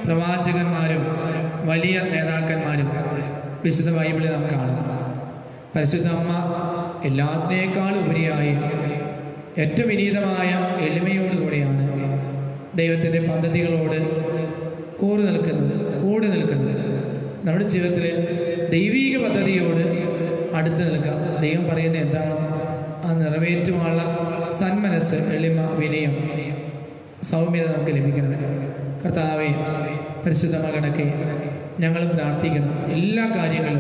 പ്രവാചകന്മാരും വലിയ നേതാക്കന്മാരും വിശുദ്ധ ബൈബിളിൽ നാം കാണുന്നു. പരിശുദ്ധ അമ്മ എല്ലാത്തിനേക്കാളും ഉപരിയായി ഏറ്റവും വിനീതമായ എളിമയോടുകൂടിയാണ് ദൈവത്തിൻ്റെ പദ്ധതികളോട് കൂടി നിൽക്കുന്നത്. നമ്മുടെ ജീവിതത്തിൽ ദൈവീക പദ്ധതിയോട് അടുത്ത് നിൽക്കാം. ദൈവം പറയുന്നത് എന്താണോ അത് നിറവേറ്റുവാനുള്ള സന്മനസ്, എളിമ, വിനയം, സൗമ്യത നമുക്ക് ലഭിക്കണം. കർത്താവേ, പരിശുദ്ധ മകണക്കെ ഞങ്ങൾ പ്രാർത്ഥിക്കുന്നു. എല്ലാ കാര്യങ്ങളും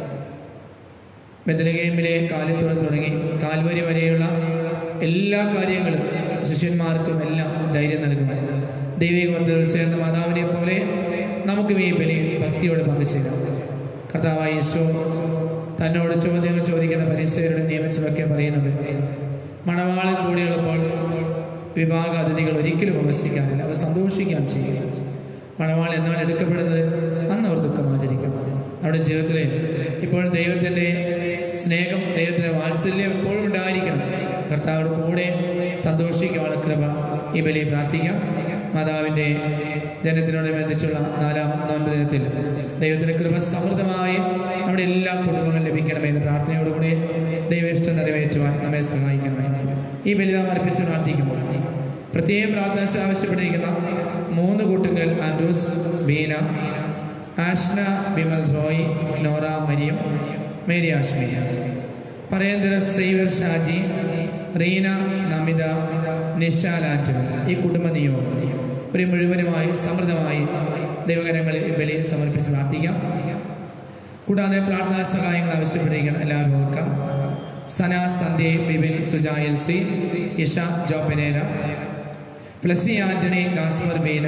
ബെത്ലഹേമിലെ കാലിത്തോടെ തുടങ്ങി കാൽവരി വരെയുള്ള എല്ലാ കാര്യങ്ങളും ശിഷ്യന്മാർക്കും എല്ലാം ധൈര്യം നൽകുവാൻ ദൈവിക പദ്ധതികൾ ചേർന്ന മാതാവിനെ പോലെ നമുക്ക് ഈ ബലിയിൽ ഭക്തിയോടെ പങ്കുചേരാം. കർത്താവായ യേശു തന്നോട് ചോദ്യങ്ങൾ ചോദിക്കുന്ന പരിസരരുടെ നിയമസഭയൊക്കെ പറയുന്നുണ്ട്, മണവാളൻ കൂടിയുള്ളപ്പോൾ വിഭാഗ അതിഥികൾ ഒരിക്കലും വിമർശിക്കാനില്ല, അവർ സന്തോഷിക്കാൻ ചെയ്യുക. മണവാൾ എന്നാണ് എടുക്കപ്പെടുന്നത് അന്ന് അവർ ദുഃഖം ആചരിക്കും. നമ്മുടെ ജീവിതത്തിൽ ഇപ്പോഴും ദൈവത്തിൻ്റെ സ്നേഹം, ദൈവത്തിൻ്റെ വാത്സല്യം എപ്പോഴും ഉണ്ടായിരിക്കണം. കർത്താവിൻ്റെ കൂടെ സന്തോഷിക്കാനുള്ള കൃപ ഈ ബലിയെ പ്രാർത്ഥിക്കാം. മാതാവിൻ്റെ ജനത്തിനോടനുബന്ധിച്ചുള്ള 4ാം നോമ്പ് ദിനത്തിൽ ദൈവത്തിൻ്റെ കൃപ സമൃദ്ധമായി നമ്മുടെ എല്ലാ കുടുംബങ്ങളും ലഭിക്കണമെന്ന് പ്രാർത്ഥനയോടുകൂടി ദൈവേഷ്ടം നിറവേറ്റുവാൻ നമ്മെ സഹായിക്കണമേ. ഈ ബലി നാം അർപ്പിച്ച് പ്രാർത്ഥിക്കുമ്പോൾ പ്രത്യേകം പ്രാർത്ഥന ആവശ്യപ്പെട്ടിരിക്കുന്ന 3 കൂട്ടുകൾ Andrews, Beena, Ashna, Bimal Roy, Nora Mariam, Mary Ashmiya, പറയേന്ദ്ര സൈവർ ഷാജി, റീന, നമിത, നിഷാൽ ആന്റണി, ഈ കുടുംബ നിയോഗം ഒരു മുഴുവനുമായി സമൃദ്ധമായി ദൈവകരങ്ങളിൽ ബലി സമർപ്പിച്ച് പ്രാർത്ഥിക്കാം. കൂടാതെ പ്രാർത്ഥനാ സഹായങ്ങൾ ആവശ്യപ്പെട്ടിരിക്കണം. എല്ലാവരും ഓർക്കാം. സന, സന്ധ്യ, ബിബിൻ, സുജായൽ സി, ഇഷ, ജോപെനേര, പ്ലസി ആന്റണി, കാസ്മർ, ബീന,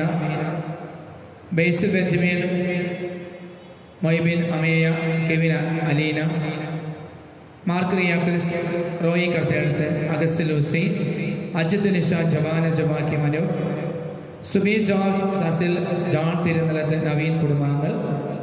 ബേസിൽ ബെഞ്ചമിൻ, മൊയ്ബിൻ, അമേയ, കെവിന, അലീന, മാർക്ക് റിയാക്രിസ്, റോയി കർത്തേഴത്ത്, അഗസ്റ്റ് ലൂസി, അജിത്, നിഷ, ജവാന, ജവാക്കി, മനു, സുബി, ജോർജ്, സസിൽ, ജോൺ തിരുനലത്ത്, നവീൻ കുടുംബാംഗങ്ങൾ,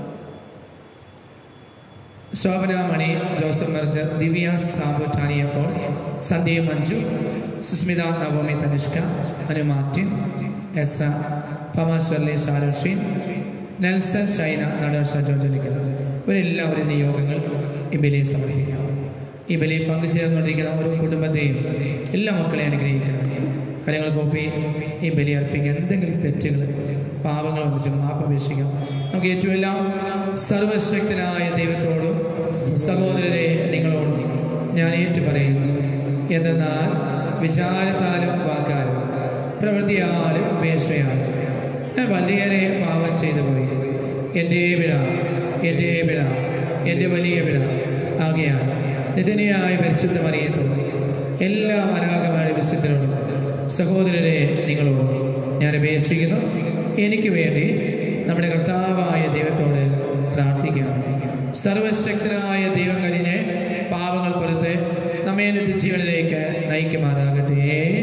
ശോഭന, മണി, ജോസഫ് മെർജർ, ദിവ്യ, സാബു, ടാനിയപ്പോൾ, സന്ധ്യ, മഞ്ജു, സുസ്മിത, നവമി, തനിഷ്ക, അനു മാർട്ടിൻ, എസ്ര, പമ, ഷെർലി, ഷാരൻ ഷീൻ, നെൽസൺ, ഷൈന, നടേഷ, ജോജലിക്കുന്നത് ഇവരെല്ലാവരും നിയോഗങ്ങൾ ഈ ബലിയെ സമർപ്പിക്കാം. ഈ ബലിയിൽ പങ്കുചേർന്നുകൊണ്ടിരിക്കുന്ന ഓരോ കുടുംബത്തെയും എല്ലാ മക്കളെയും അനുഗ്രഹിക്കണം. കാര്യങ്ങൾ കോപ്പി ഈ ബലി അർപ്പിക്കുക. എന്തെങ്കിലും തെറ്റുകൾ, പാപങ്ങൾ വന്നിട്ട് മാപ്പപേക്ഷിക്കാം. നമുക്ക് ഏറ്റവും എല്ലാം സർവശക്തനായ ദൈവത്തോടും സഹോദരരെ നിങ്ങളോടും ഞാൻ ഏറ്റു പറയുന്നു. എന്തെന്നാൽ വിചാരത്താലും വാക്കാലും പ്രവൃത്തിയാലും ഉപേക്ഷയാലും ഞാൻ വളരെയേറെ പാപം ചെയ്തു പോയി. എൻ്റെ പിഴ, എൻ്റെ പിഴ, എൻ്റെ വലിയ പിഴ ആകയാൽ നിധനയായ പരിശുദ്ധ മറിയത്തോടും എല്ലാ മാലാഖമാരുടെ വിശുദ്ധരോടും സഹോദരരെ നിങ്ങളോടും ഞാൻ അപേക്ഷിക്കുന്നു. എനിക്ക് വേണ്ടി നമ്മുടെ കർത്താവായ ദൈവത്തോട് പ്രാർത്ഥിക്കണം. സർവശക്തനായ ദൈവം കഴിഞ്ഞ് പാപങ്ങൾ പുറത്ത് നമ്മെ നിത്യജീവനിലേക്ക് നയിക്കുമാറാകട്ടെ.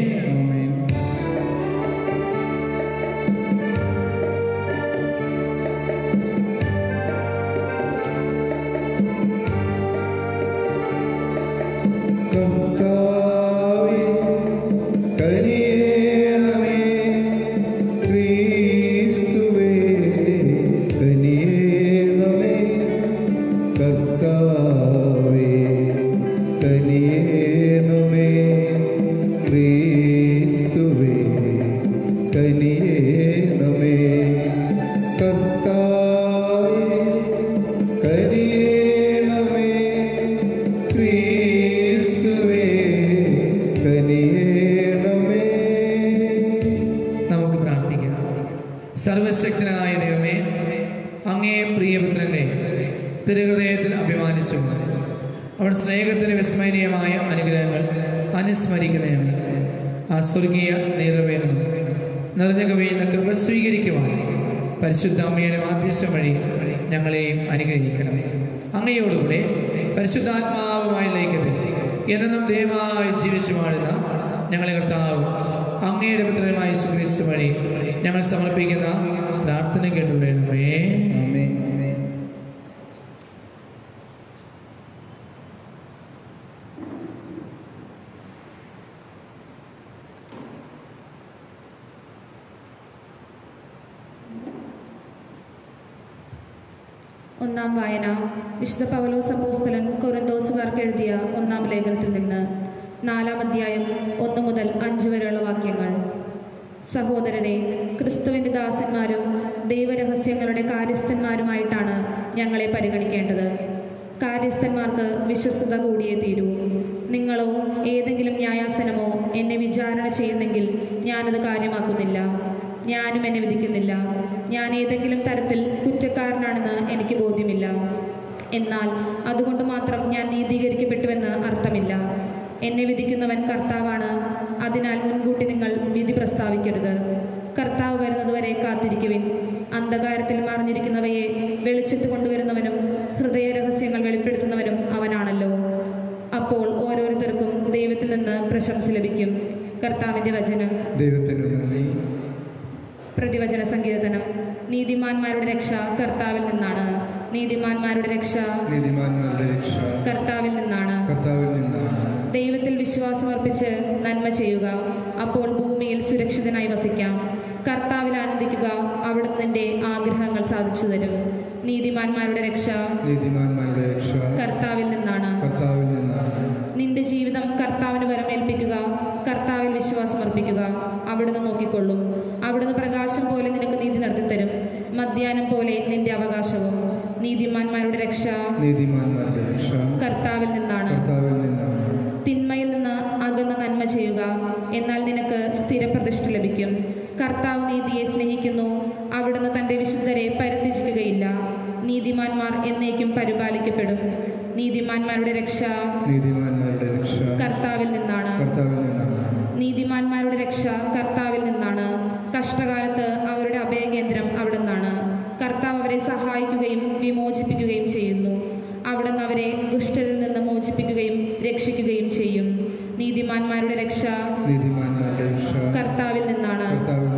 സർവശക്തനായ ദൈവമേ, അങ്ങേ പ്രിയപുത്രന്റെ തിരുഹൃദയത്തിൽ അഭിമാനിച്ചു അവിടെ സ്നേഹത്തിന് വിസ്മരണീയമായ അനുഗ്രഹങ്ങൾ അനുസ്മരിക്കുന്നതാണ്. ആ സ്വർഗീയ നിറവേറുന്നു നിറഞ്ഞു കവിയുന്ന കൃപ സ്വീകരിക്കുവാൻ പരിശുദ്ധ അമ്മയുടെ മാധ്യസ്ഥം വഴി ഞങ്ങളെയും അനുഗ്രഹിക്കണമേ. അങ്ങയോടുകൂടെ പരിശുദ്ധാത്മാവുമായി ലയിക്കട്ടെ. എന്നും ദൈവമായി ജീവിച്ചു വാഴുന്ന ഞങ്ങളെ കർത്താവ് അങ്ങയുടെ പുത്രനുമായ യേശുക്രിസ്തു വഴി ഞങ്ങൾ സമർപ്പിക്കുന്ന പ്രാർത്ഥന കേട്ടുകൊള്ളണമേ. ആമേൻ. ഒന്നാം വായന വിശുദ്ധ പൗലോസ് അപ്പോസ്തലൻ കൊരിന്തോസുകാർക്ക് എഴുതിയ ഒന്നാം ലേഖനത്തിൽ നിന്ന് 4-ാം അധ്യായം 1 മുതൽ 5 വരെയുള്ള വാക്യങ്ങൾ. സഹോദരരെ, ക്രിസ്തുവിൻ്റെ ദാസന്മാരും ദൈവരഹസ്യങ്ങളുടെ കാര്യസ്ഥന്മാരുമായിട്ടാണ് ഞങ്ങളെ പരിഗണിക്കേണ്ടത്. കാര്യസ്ഥന്മാർക്ക് വിശ്വസ്തത കൂടിയേ തീരൂ. നിങ്ങളോ ഏതെങ്കിലും ന്യായാസനമോ എന്നെ വിചാരണ ചെയ്യുന്നെങ്കിൽ ഞാനത് കാര്യമാക്കുന്നില്ല. ഞാനും എന്നെ വിധിക്കുന്നില്ല. ഞാൻ ഏതെങ്കിലും തരത്തിൽ കുറ്റക്കാരനാണെന്ന് എനിക്ക് ബോധ്യമില്ല. എന്നാൽ അതുകൊണ്ട് മാത്രം ഞാൻ നീതീകരിക്കപ്പെട്ടുവെന്ന് അർത്ഥമില്ല. എന്നെ വിധിക്കുന്നവൻ കർത്താവാണ്. അതിനാൽ മുൻകൂട്ടി നിങ്ങൾ വിധി പ്രസ്താവിക്കരുത്. കർത്താവ് വരുന്നതുവരെ കാത്തിരിക്കുവിൻ. അന്ധകാരത്തിൽ മറിഞ്ഞിരിക്കുന്നവയെ വെളിച്ചത്ത് കൊണ്ടുവരുന്നവനും ഹൃദയരഹസ്യങ്ങൾ വെളിപ്പെടുത്തുന്നവനും അവനാണല്ലോ. അപ്പോൾ ഓരോരുത്തർക്കും ദൈവത്തിൽ നിന്ന് പ്രശംസ ലഭിക്കും. കർത്താവിൻ്റെ വചനം. പ്രതിവചന സങ്കീർത്തനം. നീതിമാന്മാരുടെ രക്ഷ കർത്താവിൽ നിന്നാണ്. നീതിമാന്മാരുടെ രക്ഷ കർത്താവിൽ നിന്നാണ്. ദൈവത്തിൽ വിശ്വാസമർപ്പിച്ച് നന്മ ചെയ്യുക. അപ്പോൾ ഭൂമിയിൽ സുരക്ഷിതനായി വസിക്കാം. കർത്താവിൽ ആനന്ദിക്കുക. അവിടുന്ന് നിന്റെ ആഗ്രഹങ്ങൾ സാധിച്ചു തരും. നീതിമാന്മാരുടെ രക്ഷ കർത്താവിൽ നിന്നാണ്. നിന്റെ ജീവിതം കർത്താവിന് വരമേൽപ്പിക്കുക. കർത്താവിൽ വിശ്വാസമർപ്പിക്കുക. അവിടുന്ന് നോക്കിക്കൊള്ളും. അവിടുന്ന് പ്രകാശം പോലെ നിനക്ക് നീതി നടത്തിത്തരും. മധ്യാഹ്നം പോലെ നിന്റെ അവകാശവും. നീതിമാന്മാരുടെ രക്ഷ കർത്താവിൽ നിന്നാണ്. തിന്മയിൽ നിന്ന് അകന്ന് നന്മ ചെയ്യുക. എന്നാൽ നിനക്ക് സ്ഥിരപ്രതിഷ്ഠ ലഭിക്കും. കർത്താവ് നീതിയെ സ്നേഹിക്കുന്നു. അവിടുന്ന് തൻ്റെ വിശുദ്ധരെ പരിത്യജിക്കുകയില്ല. നീതിമാന്മാർ എന്നേക്കും പരിപാലിക്കപ്പെടും. നീതിമാന്മാരുടെ രക്ഷ കർത്താവിൽ നിന്നാണ്. നീതിമാന്മാരുടെ രക്ഷ കർത്താവിൽ നിന്നാണ്. കഷ്ടകാലത്ത് അവരുടെ അഭയകേന്ദ്രം അവിടുന്നാണ്. കർത്താവ് അവരെ സഹായിക്കുകയും വിമോചിപ്പിക്കുകയും ചെയ്യുന്നു. അവിടുന്ന് അവരെ ദുഷ്ടരിൽ നിന്ന് മോചിപ്പിക്കുകയും രക്ഷിക്കുകയും ചെയ്യും. നീതിമാന്മാരുടെ രക്ഷ കർത്താവിൽ നിന്നാണ്.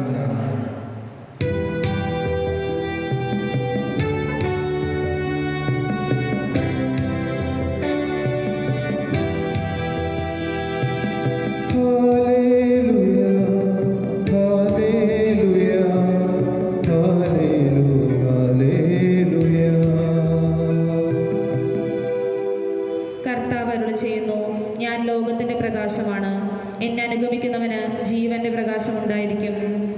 കർത്താവ് അരുളി ചെയ്യുന്നു, ഞാൻ ലോകത്തിന്റെ പ്രകാശമാണ്. എന്നെ അനുഗമിക്കുന്നവന് ജീവന്റെ പ്രകാശം ഉണ്ടായിരിക്കും.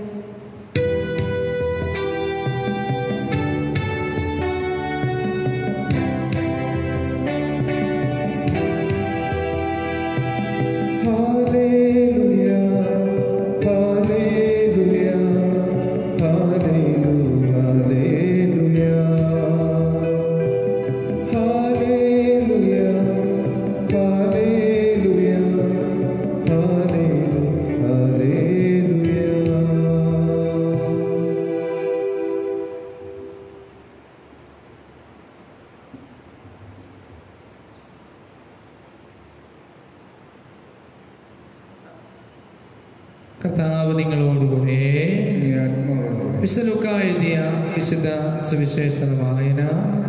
കർത്താവ് നിങ്ങളോടുകൂടെ. വിശുദ്ധ ലൂക്കാ എഴുതിയ വിശുദ്ധ സുവിശേഷ വായന.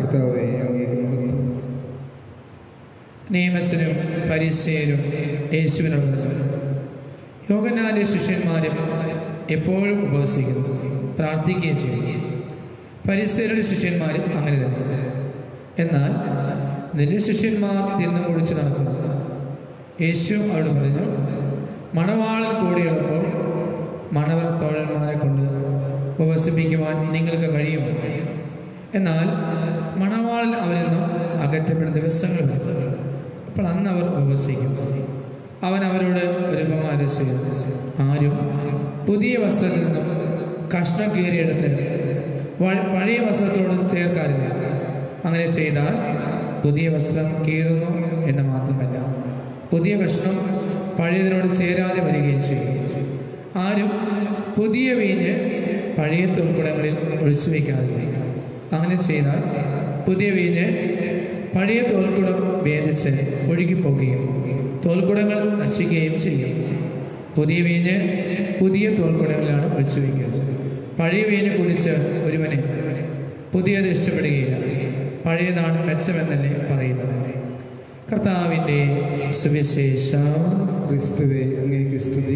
നിയമസ്ഥരും ഫരിസേയരും യേശുവിനോട്, യോഹന്നാന്റെ ശിഷ്യന്മാരും എപ്പോഴും ഉപവസിക്കുന്നു, പ്രാർത്ഥിക്കുകയും ചെയ്യും. ഫരിസേയരുടെ ശിഷ്യന്മാരും അങ്ങനെ തന്നെ. എന്നാൽ നിന്റെ ശിഷ്യന്മാർ തിന്നു കുടിച്ച് നടക്കുന്നു. യേശു അവരോട് പറഞ്ഞു, മണവാളൻ കൂടിയുള്ളപ്പോൾ മണവർ തോഴന്മാരെ കൊണ്ട് ഉപവസിപ്പിക്കുവാൻ നിങ്ങൾക്ക് കഴിയും. എന്നാൽ മണവാളൻ അവരിൽ നിന്നും അകറ്റപ്പെടുന്ന ദിവസങ്ങൾ വരും. അപ്പോൾ അന്ന് അവർ ഉപവസിക്കും. അവൻ അവരോട് ഒരു ഉപമാനം ചെയ്തു. ആരും പുതിയ വസ്ത്രത്തിൽ നിന്നും കഷ്ണം കീറിയെടുത്ത് പഴയ വസ്ത്രത്തോട് ചേർക്കാറില്ല. അങ്ങനെ ചെയ്താൽ പുതിയ വസ്ത്രം കീറുന്നു എന്ന് മാത്രമല്ല, പുതിയ കഷ്ണം പഴയതിനോട് ചേരാതെ വരികയും ചെയ്യും. ആരും പുതിയ വീഞ്ഞ് പഴയ തോൽക്കുടങ്ങളിൽ ഒഴിച്ചു വയ്ക്കാതെ. അങ്ങനെ ചെയ്താൽ പുതിയ വീഞ്ഞ് പഴയ തോൽക്കുടം വേദിച്ച് ഒഴുകിപ്പോകുകയും തോൽക്കുടങ്ങൾ നശിക്കുകയും ചെയ്യും. പുതിയ വീഞ്ഞ് പുതിയ തോൽക്കുടങ്ങളിലാണ് ഒഴിച്ചു വയ്ക്കുന്നത്. പഴയ വീഞ്ഞ് കുടിച്ച് ഒരുവനെ പുതിയത് ഇഷ്ടപ്പെടുകയില്ല. പഴയതാണ് മെച്ചമെന്നല്ലേ പറയുന്നത്. കർത്താവിൻ്റെ സുവിശേഷം. ക്രിസ്തുവേ, അങ്ങേക്ക് സ്തുതി.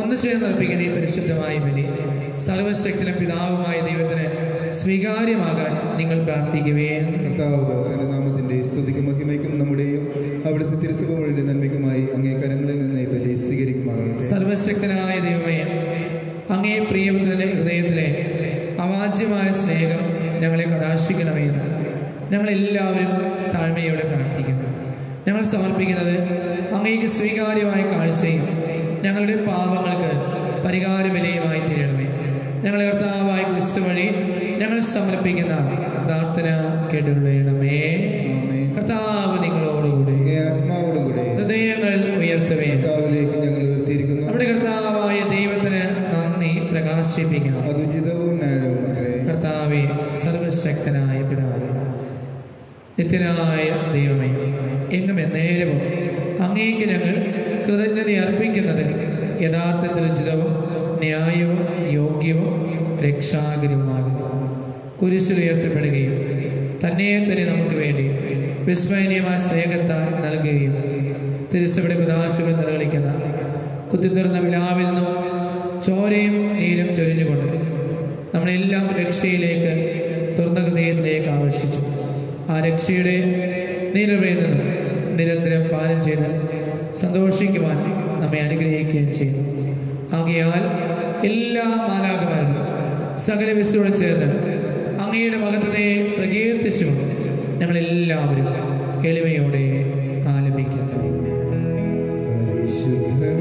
ഒന്ന് ചേർന്ന് അർപ്പിക്കുന്ന ഈ പരിശുദ്ധമായ ബലി സർവശക്തനും പിതാവുമായ ദൈവത്തിന് സ്വീകാര്യമാകാൻ നിങ്ങൾ പ്രാർത്ഥിക്കുകയും കർത്താവ് എൻ്റെ നാമത്തിൻ്റെ സ്തുതിക്കും മഹിമയ്ക്കും നമ്മുടെയും അവിടുത്തെ തിരുസഭകളുടെ നന്മയ്ക്കുമായി അങ്ങേ കരങ്ങളിൽ നിന്ന് ഈ ബലി സ്വീകരിക്കുമാറാകട്ടെ. സർവശക്തനായ ദൈവമേ, അങ്ങേ പ്രിയപുത്രന്റെ ഹൃദയത്തിലെ അവാച്യമായ സ്നേഹം ഞങ്ങളെ കടാക്ഷിക്കണമെന്ന് ഞങ്ങളെല്ലാവരും താഴ്മയോടെ പ്രാർത്ഥിക്കുന്നു. ഞങ്ങൾ സമർപ്പിക്കുന്നത് അങ്ങേക്ക് സ്വീകാര്യമായ കാഴ്ചയും ഞങ്ങളുടെ പാപങ്ങൾക്ക് പരിഹാര ബലിയുമായി തീരണമേ. ഞങ്ങളെ കർത്താവായ ക്രിസ്തു വഴി ഞങ്ങൾ സമർപ്പിക്കുന്ന പ്രാർത്ഥന കേട്ടുകൊള്ളണമേ. കർത്താവ് നിങ്ങളോടുകൂടി ആത്മാവോടുകൂടെ ഹൃദയങ്ങൾ ഉയർത്തവേ. കർത്താവിലേക്ക് ഞങ്ങൾ ഉയർത്തിയിരിക്കുന്നു. നമ്മുടെ കർത്താവായ ദൈവത്തിന് നന്ദി പ്രകാശിപ്പിക്കണം. അത് ഉചിതവും ന്യായവും അത്രേ. കർത്താവേ, സർവശക്തനായ പിതാവേ, നിത്യനായ ദൈവമേ, എങ്ങും എന്നേരവും അങ്ങേക്ക് ഞങ്ങൾ കൃതജ്ഞത അർപ്പിക്കുന്നത് യഥാർത്ഥത്തിൽ ഉചിതവും ന്യായവും യോഗ്യവും രക്ഷാകരവുമാകുന്നു. കുരിശിൽ ഉയർത്തപ്പെടുകയും തന്നെ നമുക്ക് വേണ്ടി വിസ്മരണീയമായ സ്നേഹത്താൽ നൽകുകയും തിരുസഭയുടെ പ്രകാശങ്ങൾ നിലവിളിക്കുന്ന കുത്തിത്തുറന്ന വിലാവിൽ നിന്നും ചോരയും നീരും ചൊരിഞ്ഞുകൊണ്ട് നമ്മളെല്ലാം രക്ഷയിലേക്ക് തുറന്ന ഹൃദയത്തിലേക്ക് ആകർഷിച്ചു. ആ രക്ഷയുടെ നീരവയിൽ നിന്നും നിരന്തരം പാലം ചെയ്ത് സന്തോഷിക്കുവാൻ നമ്മെ അനുഗ്രഹിക്കുകയും ചെയ്യുന്നു. ആകയാൽ എല്ലാ മാലാഖമാരും സകല വിശുദ്ധോട് ചേർന്ന് അങ്ങയുടെ മഹത്വത്തെ പ്രകീർത്തിച്ചുകൊണ്ട് ഞങ്ങളെല്ലാവരും എളിമയോടെ ആലപിക്കുന്നു. പരിശുദ്ധൻ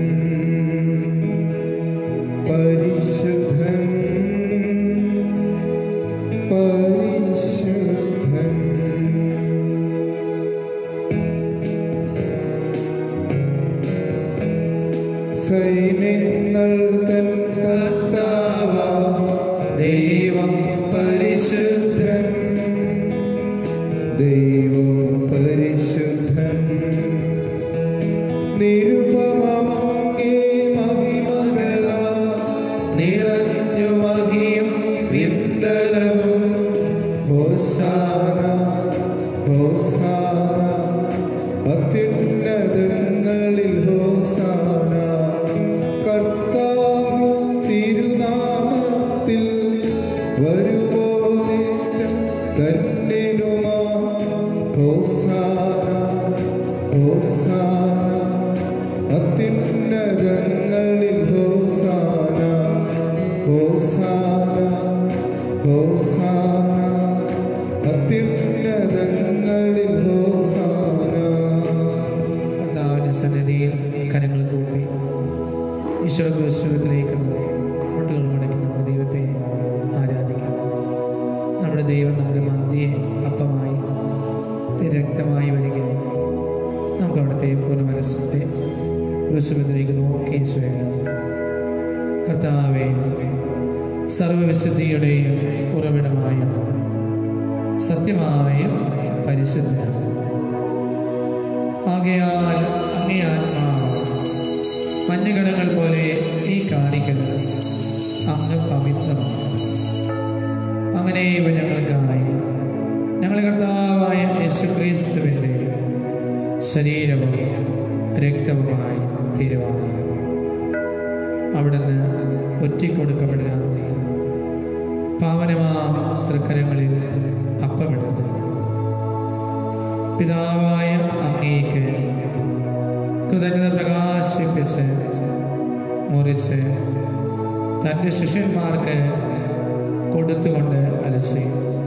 പരിശുദ്ധൻ പരിശുദ്ധൻ സൈന്യങ്ങൾ തൻ കർത്താവാം ദൈവം പരിശുദ്ധൻ, ദൈവം പരിശുദ്ധൻ. നിരുപമങ്ങേ മഹിമകളാൽ നിറഞ്ഞു മഹിയും വിണ്ടലവും. ഹോസാന ഹോസാന അത്യുന്നതങ്ങളിൽ ഹോസാന. കർത്താവ് തിരുനാമത്തിൽ വരുവോരേറ്റം ധന്യനുമാ. ഹോസാന ഹോസാന അത്യുന്നതങ്ങളിൽ ഹോസാന. ഹോസാന ഹോസാന അത്യുന്നതങ്ങളിൽ ഹോസാന. കർത്താവിന്റെ സന്നിധിയിൽ കരങ്ങൾ കൂപ്പി ഈശ്വര ക്രിസ്തുവിലേക്ക് നോക്കി മുട്ടുകൾ മടക്കി നമ്മുടെ ദൈവത്തെ ആരാധിക്കാം. നമ്മുടെ ദൈവം നമ്മുടെ മന്ദിയെ അപ്പമായി രക്തമായി വരികയും നമുക്ക് അവിടുത്തെ പൂർണ്ണ മനസ്സത്തെ ക്രിസ്തുവിലേക്ക് നോക്കി സ്വയം. കർത്താവേ, സർവവിശുദ്ധിയുടെയും ഉറവിടമായ സത്യമായ പരിശുദ്ധ ആകയാൽ അങ്ങേ ആത്മാവ് മഞ്ഞുകണങ്ങൾ പോലെ ഈ കാണിക്കുന്നത് അങ്ങ് പവിത്രമാണ്. അങ്ങനെ ഇവ ഞങ്ങൾക്കായി ഞങ്ങളുടെ കർത്താവായ യേശുക്രിസ്തുവിൻ്റെ ശരീരവും രക്തവുമായി തീരുമാനം. അവിടുന്ന് ഒറ്റിക്കൊടുക്കപ്പെട്ട രാത്രിയിൽ പാവനമാം തൃക്കരങ്ങളിൽ അപ്പമെടുത്ത് പിതാവായ അങ്ങേക്ക് കൃതജ്ഞത പ്രകാശിപ്പിച്ച് മുറിച്ച് തൻ്റെ ശിഷ്യന്മാർക്ക് കൊടുത്തുകൊണ്ട് അലസി,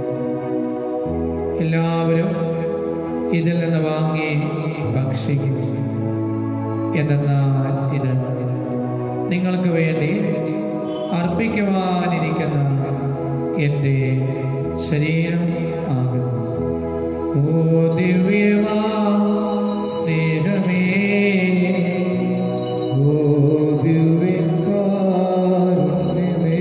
എല്ലാവരും ഇതിൽ നിന്ന് വാങ്ങി ഭക്ഷിക്കും. എന്തെന്നാൽ ഇത് നിങ്ങൾക്ക് വേണ്ടി അർപ്പിക്കുവാനിരിക്കുന്ന എൻ്റെ ശരീരം ആകുന്നു. ഓ ദിവ്യമാ സ്നേഹമേ, ഓ ദിവ്യകാരുണ്യമേ,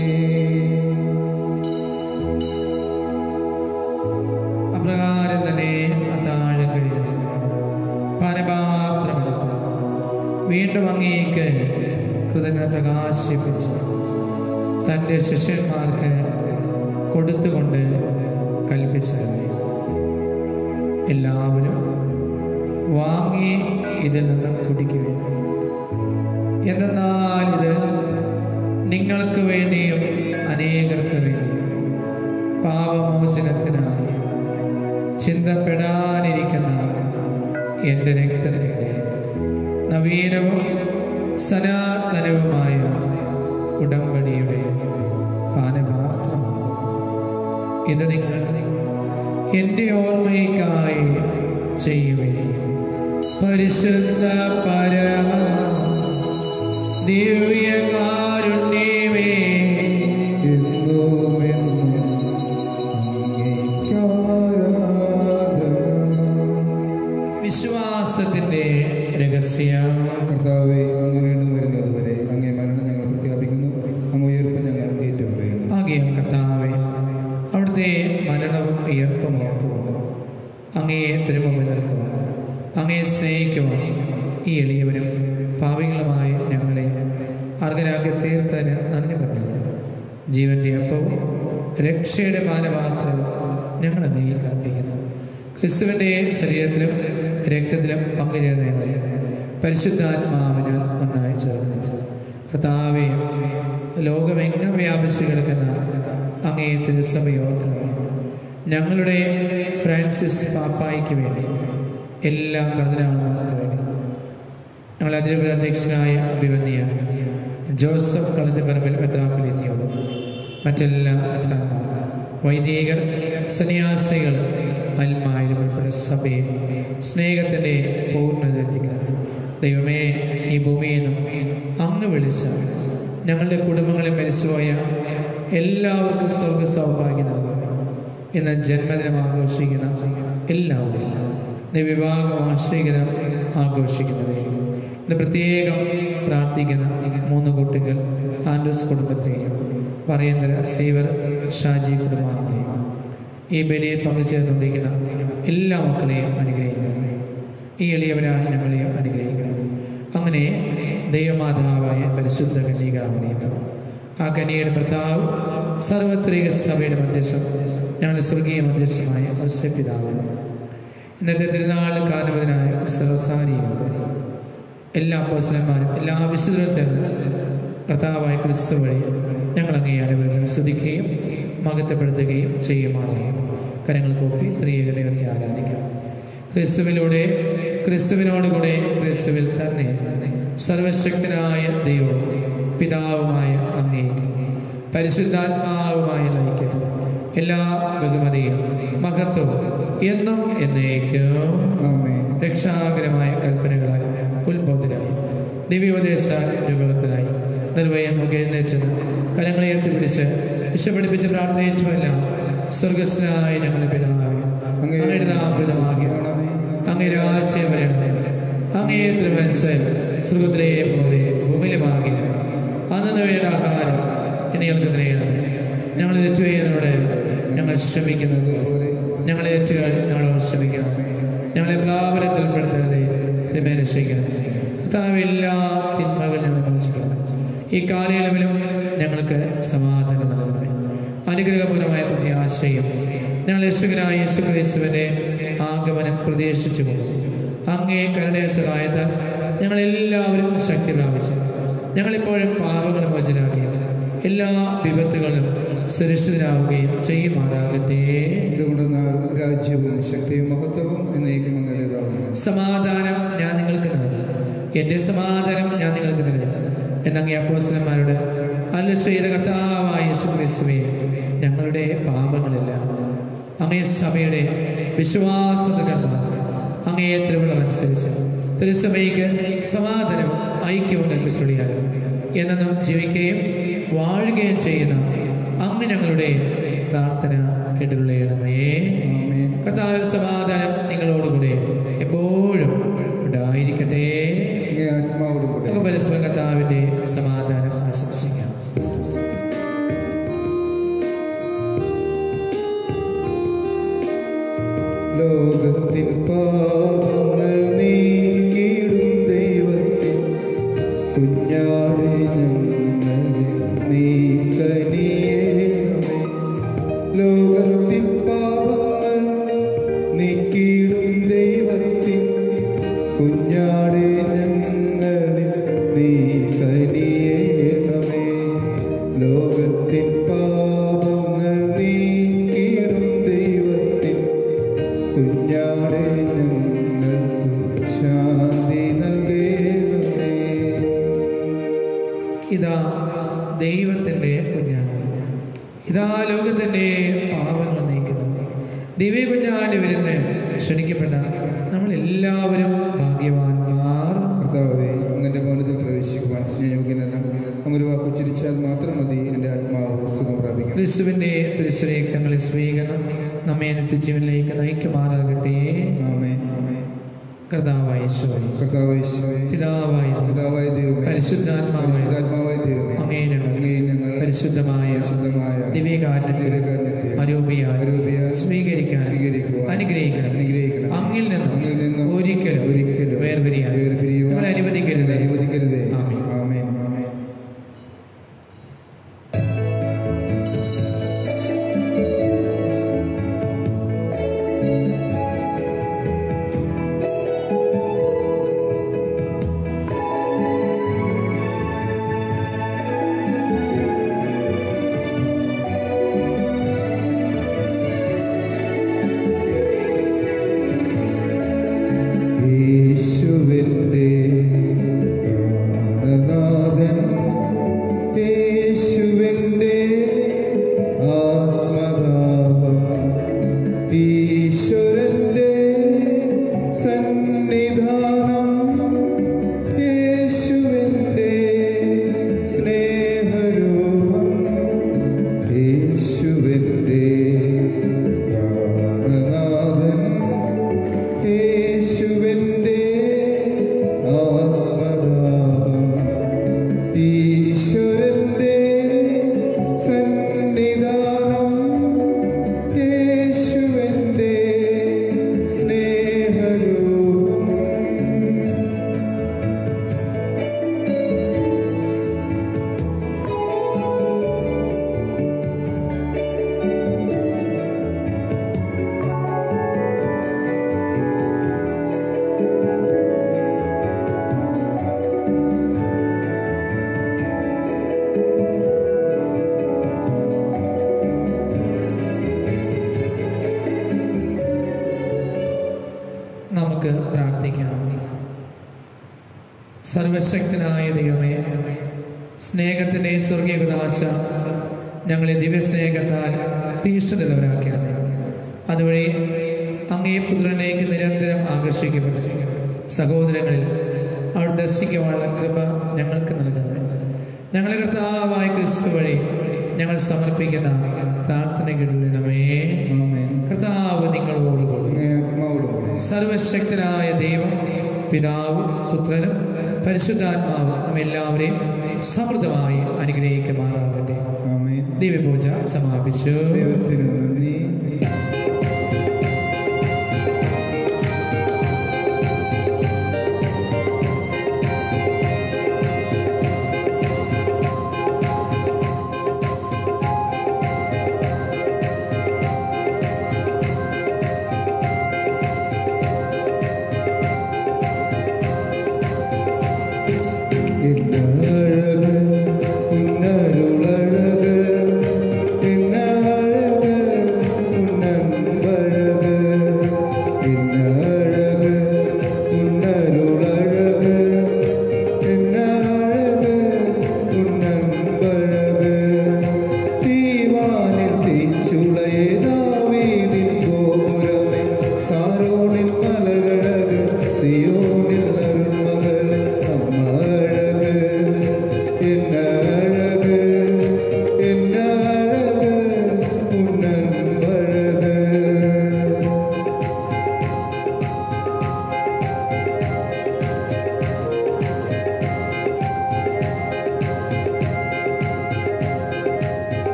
അപ്രകാരം തന്നെ അത്താഴ കഴിഞ്ഞ് പാനപാത്രമെടുത്ത് വീണ്ടും അങ്ങേക്ക് കൃതജ്ഞത പ്രകാശിപ്പിച്ച് തൻ്റെ ശിഷ്യന്മാർക്ക് കൊടുത്തുകൊണ്ട് കൽപ്പിച്ചു, എല്ലാവരും വാങ്ങി ഇതിൽ നിന്ന് കുടിക്കുകയും. എന്തെന്നാൽ ഇത് നിങ്ങൾക്ക് വേണ്ടിയും അനേകർക്ക് വേണ്ടിയും പാപമോചനത്തിനായി ചിന്തപ്പെടാനിരിക്കുന്ന എൻ്റെ രക്തത്തിൻ്റെ നവീനവും സനാതനവുമായ ഉടമ്പടിയുടെ പാനപാത്രമാകും. ഇത് നിങ്ങൾ എൻ്റെ ഓർമ്മയ്ക്കായി ചെയ്യുവിൻ. പരിശുദ്ധ പരമ ദിവ്യകാരുണ്യമേ, വിശ്വാസത്തിന്റെ രഹസ്യം. കർത്താവേ, അങ്ങ് വീണ്ടും വരുന്നത് വരെ അങ്ങേ മരണം ഞങ്ങൾ പ്രഖ്യാപിക്കുന്നു, അങ്ങ് ഉയർപ്പ് ഞങ്ങൾ ഏറ്റുപറയുന്നു. ആകയാൽ കർത്താവേ, അവിടുത്തെ മരണവും ഉയർപ്പും ഓർത്തുകൊണ്ട് അങ്ങയെ തിരുമുമ്പിൽ നിൽക്കുവാൻ, അങ്ങയെ സ്നേഹിക്കുവാൻ ഈ എളിയവരും പാപികളുമായി ഞങ്ങളെ അർഹരാക്കി തീർത്തതിന് നന്ദി പറഞ്ഞു. ജീവന്റെ അപ്പവും രക്ഷയുടെ പാനപാത്രവും ഞങ്ങൾ അങ്ങയെ കർപ്പിക്കുന്നു. ക്രിസ്തുവിൻ്റെ ശരീരത്തിലും രക്തത്തിലും പങ്കുചേർന്ന ഞങ്ങളെ പരിശുദ്ധാത്മാവിനാൽ ഒന്നായി ചേർന്നു. കർത്താവേ, ലോകമെങ്ങും വ്യാപിച്ചു കിടക്കുന്ന അങ്ങേ തിരുസഭയോർക്കണമേ. ഞങ്ങളുടെ ഫ്രാൻസിസ് പാപ്പായ്ക്ക് വേണ്ടി, എല്ലാ കർദിനാൾമാർക്ക് വേണ്ടി, ഞങ്ങളുടെ അതിരൂപത അധ്യക്ഷനായ അഭിവന്യ ജോസഫ് കളത്തിപ്പറമ്പിൽ മെത്രാപ്പൊലീത്തയോടും മറ്റെല്ലാ മെത്രാന്മാർ, വൈദികർ, സന്യാസികൾ, അൽമാരും ഉൾപ്പെടെ സഭയെ സ്നേഹത്തിൻ്റെ പൂർണ്ണതയെത്തിക്കണം. ദൈവമേ, ഈ ഭൂമിയിൽ നിന്നും അങ്ങ് വിളിച്ച ഞങ്ങളുടെ കുടുംബങ്ങളെ മരിച്ചുപോയ എല്ലാവർക്കും സ്വർഗ സൗഭാഗ്യം നൽകുക. ഇന്ന് ജന്മദിനം ആഘോഷിക്കുന്ന എല്ലാവരും, വിവാഹം വാർഷികം ആഘോഷിക്കുന്നവരെ, ഇന്ന് പ്രത്യേകം പ്രാർത്ഥിക്കുന്ന 3 കുട്ടികൾ, ആൻഡ്രൂസ് കുടുംബത്തെയും പറയേന്ദ്ര സേവർ ഷാജി കുടുംബാംഗങ്ങളെയും ഈ ബലിയിൽ പങ്കുചേർന്നുകൊണ്ടിരിക്കുന്ന എല്ലാ മക്കളെയും അനുഗ്രഹിക്കണമേ. ഈ എളിയവരായ ഞങ്ങളെയും അനുഗ്രഹിക്കണം. അങ്ങനെ ദൈവമാതാവായ പരിശുദ്ധ കന്യകാമറിയത്തും ആ കന്യകയുടെ ഭർത്താവ് സർവത്രിക സഭയുടെ മധ്യസ്ഥം ഞങ്ങളുടെ സ്വർഗീയ മധ്യസ്ഥമായ പിതാവ്, ഇന്നത്തെ തിരുനാൾ കാരണവനായ സർവസാരിയും എല്ലാ അപ്പോസ്തലന്മാരും എല്ലാ വിശുദ്ധരും ചേർന്ന് കർത്താവായ ക്രിസ്തു വഴി ഞങ്ങൾ അങ്ങേ അനുഭവം സ്തുതിക്കുകയും മഹത്വപ്പെടുത്തുകയും ചെയ്യുമാറാം. കരങ്ങൾ കൂപ്പി ത്രിയേക ദൈവത്തെ ആരാധിക്കാം. ക്രിസ്തുവിലൂടെ, ക്രിസ്തുവിനോടുകൂടെ, ക്രിസ്തുവിൽ തന്നെ സർവശക്തനായ ദൈവവും പിതാവുമായ അങ്ങേക്ക് പരിശുദ്ധാത്മാവുമായ ഐക്യത്തിൽ എല്ലാ ബഹുമതിയും മഹത്വവും എന്നും എന്നേക്കും രക്ഷാകരമായ കൽപ്പനകളായി ഉത്ബോധനായി ദിവ്യോപദേശാനുഭവത്തിനായി നിർവയം നമുക്ക് എഴുന്നേറ്റത് കരങ്ങളെ എത്തിപ്പിടിച്ച് ഇഷ്ടപ്പെടുപ്പിച്ച പ്രാർത്ഥനയേറ്റുമല്ല. സ്വർഗസ്നായ ഞങ്ങളുടെ പിതാവേ, അങ്ങയുടെ നാമമാകിയ അങ്ങേ രാജ്യം വരണമേ. അങ്ങേ തിരുമനസ്സ് സ്വർഗത്തിലെ പോലെ ഭൂമിയിലുമാകിയ അന്നു വേണ്ട ആഹാരം ഇനി ഞങ്ങൾക്ക് തരയണമേ. ഞങ്ങൾ തെറ്റു ചെയ്യുന്നതോടെ ഞങ്ങൾ ക്ഷമിക്കുന്നത് പോലെ ഞങ്ങളെ തെറ്റുകൾ ഞങ്ങളോട് ക്ഷമിക്കണം. ഞങ്ങളെ പ്രാബല്യത്തിൽ ഉൾപ്പെടുത്തരുതേ, തിന്മയെ രക്ഷിക്കണം. കർത്താവേ, എല്ലാ തിന്മകൾ ഞങ്ങൾ മോചിക്കണം. ഈ കാലയളവിലും ഞങ്ങൾക്ക് സമാധാനം നൽകണമേ. അനുഗ്രഹപൂർണമായ പ്രത്യാശയും ഞങ്ങൾ യേശുവിനായ യേശുക്രിസ്തുവിന്റെ ആഗമനം പ്രതീക്ഷിച്ചുകൊണ്ട് അങ്ങേ കരുണയെ സഹായത്താൽ ഞങ്ങളെല്ലാവരും ശക്തി പ്രാപിച്ചു ഞങ്ങളിപ്പോഴും പാപങ്ങൾ മോചനാക്കിയത് എല്ലാ വിപത്തുകളും സുരക്ഷിതരാവുകയും ചെയ്യുമാറാകട്ടെ. രാജ്യവും ശക്തിയും മഹത്വവും എന്നേക്കും അങ്ങയുടേതാകുന്നു. സമാധാനം ഞാൻ നിങ്ങൾക്ക് നൽകും, എൻ്റെ സമാധാനം ഞാൻ നിങ്ങൾക്ക് നൽകും എന്നങ്ങേ അപ്പോസ്തലന്മാരോട് അരുളി ചെയ്ത കർത്താവായ യേശുക്രിസ്തുവേ, ഞങ്ങളുടെ പാപങ്ങളെല്ലാം അങ്ങേ സഭയുടെ വിശ്വാസത്തിൽ അങ്ങേ തിരുവുള്ളമനുസരിച്ച് തിരുസഭയ്ക്ക് സമാധാനവും ഐക്യവും കൽപ്പിച്ചുള്ളിയാലും എന്നും ജീവിക്കുകയും വാഴുകയും ചെയ്യുന്ന അങ്ങ് ഞങ്ങളുടെ പ്രാർത്ഥന കേട്ടുകൊള്ളണമേ. കർത്താവിന്റെ സമാധാനം നിങ്ങളോടുകൂടെ എപ്പോഴും ഉണ്ടായിരിക്കട്ടെ. നമുക്ക് പരസ്പരം കർത്താവിന്റെ സമാധാനം ആശംസിക്കാം. ലോകത്തിൻ പാപങ്ങൾ നീക്കിടും ദൈവത്തിൻ കുഞ്ഞാടേ നീ കനിയേണമേ. ലോകത്തിൻ പാപങ്ങൾ നീക്കിടും ദൈവത്തിൻ കുഞ്ഞാടേ നീ കനിയേണമേ. ദൈവത്തിൻ്റെ കുഞ്ഞാണ്. ഇതാ ലോകത്തിൻ്റെ പാപങ്ങൾ നീക്കുന്നു. ദിവ്യ കുഞ്ഞാന്റെ വിരുന്നിന് ക്ഷണിക്കപ്പെട്ട നമ്മളെല്ലാവരും ഭാഗ്യവാന്മാർ. കർത്താവേ, അങ്ങന്റെ ഭവനത്തിൽ പ്രവേശിക്കുവാൻ യോഗ്യനല്ല. അങ്ങൊരു വാക്ക് ഉച്ചരിച്ചാൽ മാത്രം മതി, എൻ്റെ ആത്മാവ് സുഖം പ്രാപിക്കും. ക്രിസ്തുവിൻ്റെ തിരുശരീരങ്ങളെ സ്വീകരണം നമ്മെ നിത്യജീവനിലേക്ക് നയിക്കുമാറാകട്ടെ. ആമേൻ, ആമേൻ. കർത്താവായ യേശുവേ, കർത്താവായ യേശുവേ, പിതാവായ ദൈവമേ, പരിശുദ്ധാത്മാവായ ദൈവമേ, അങ്ങേ ഞങ്ങൾ പരിശുദ്ധമായ ദിവ്യകാരുണ്യത്തിൽ അരൂപിയാൽ സ്വീകരിക്കാൻ അനുഗ്രഹിക്കണം. അങ്ങിൽ നിന്നും ഒരിക്കലും വേർപിരിയാൻ അനുവദിക്കരുതേ. ആമേൻ. ആമേൻ, ആമേൻ. നമുക്ക് പ്രാർത്ഥിക്കാം. സർവശക്തനായ ദൈവമേ, സ്നേഹത്തിൻ്റെ സ്വർഗീയ കുദാശ ഞങ്ങളെ ദിവ്യസ്നേഹത്താൽ തീഷ്ണതയുള്ളവരാക്കണമേ. അതുവഴി അങ്ങേ പുത്രനിലേക്ക് നിരന്തരം ആകർഷിക്കപ്പെട്ടു സഹോദരങ്ങളിൽ അവിടെ ദർശിക്കുവാനുള്ള കൃപ ഞങ്ങൾക്ക് നൽകണമേ. ഞങ്ങളുടെ കർത്താവായ ക്രിസ്തു വഴി ഞങ്ങൾ സമർപ്പിക്കുന്ന പ്രാർത്ഥന കേട്ടിടണമേ. കർത്താവ് നിങ്ങളോടുകൂടി. സർവശക്തനായ ദൈവം പിതാവും പുത്രനും പരിശുദ്ധാത്മാവും നമ്മെല്ലാവരെയും സമൃദ്ധമായി അനുഗ്രഹിക്കുമാറാകട്ടെ. ദിവ്യപൂജ സമാപിച്ചു. ദൈവത്തിന് നന്ദി.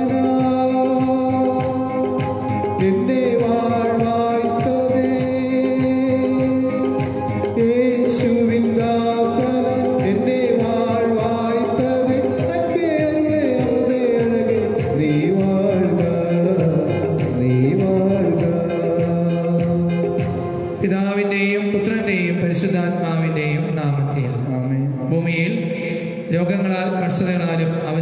എന്റെ വാഴ്വാഴ്ത്തതേ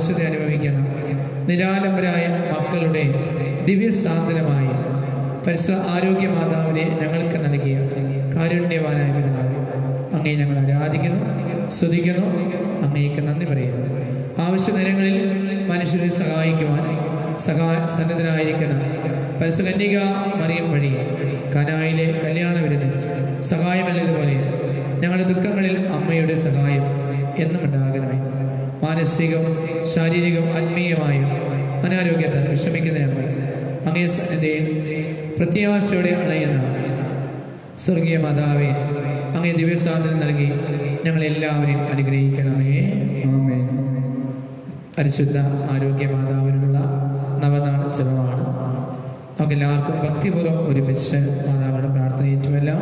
അവശത അനുഭവിക്കുന്ന നിരാലംബരായ മക്കളുടെ ദിവ്യസാന്ത്വനമായി പരിശുദ്ധ ആരോഗ്യ മാതാവിനെ ഞങ്ങൾക്ക് നൽകിയ കാരുണ്യവാനായ പിതാവേ, അങ്ങേ ഞങ്ങൾ ആരാധിക്കുന്നു, സ്തുതിക്കുന്നു, അങ്ങേക്ക് നന്ദി പറയുന്നു. ആവശ്യ നേരങ്ങളിൽ മനുഷ്യരെ സഹായിക്കുവാൻ സന്നദ്ധനായിരിക്കുന്ന പരിശുദ്ധ കന്യക മറിയം വഴി കനായിലെ കല്യാണ വിരുന്നിൽ സഹായമല്ലതുപോലെ ഞങ്ങളുടെ ദുഃഖങ്ങളിൽ അമ്മയുടെ സഹായം എന്നും ഉണ്ടാകണമേ. മാനസികവും ശാരീരികവും ആത്മീയമായ അനാരോഗ്യത്താൽ വിഷമിക്കുന്ന ഞങ്ങൾ അങ്ങേ സന്നിധിയിൽ പ്രത്യാശയോടെ അണയുന്ന സ്വർഗീയ മാതാവേ, അങ്ങേ ദിവ്യസാന്ത്വനം നൽകി ഞങ്ങളെല്ലാവരെയും അനുഗ്രഹിക്കണമേ. പരിശുദ്ധ ആരോഗ്യ മാതാവിനുള്ള നവനാൾ ജപമാണ്. നമുക്കെല്ലാവർക്കും ഭക്തിപൂർവ്വം ഒരുമിച്ച് മാതാവിന്റെ പ്രാർത്ഥന ഏറ്റുമല്ല.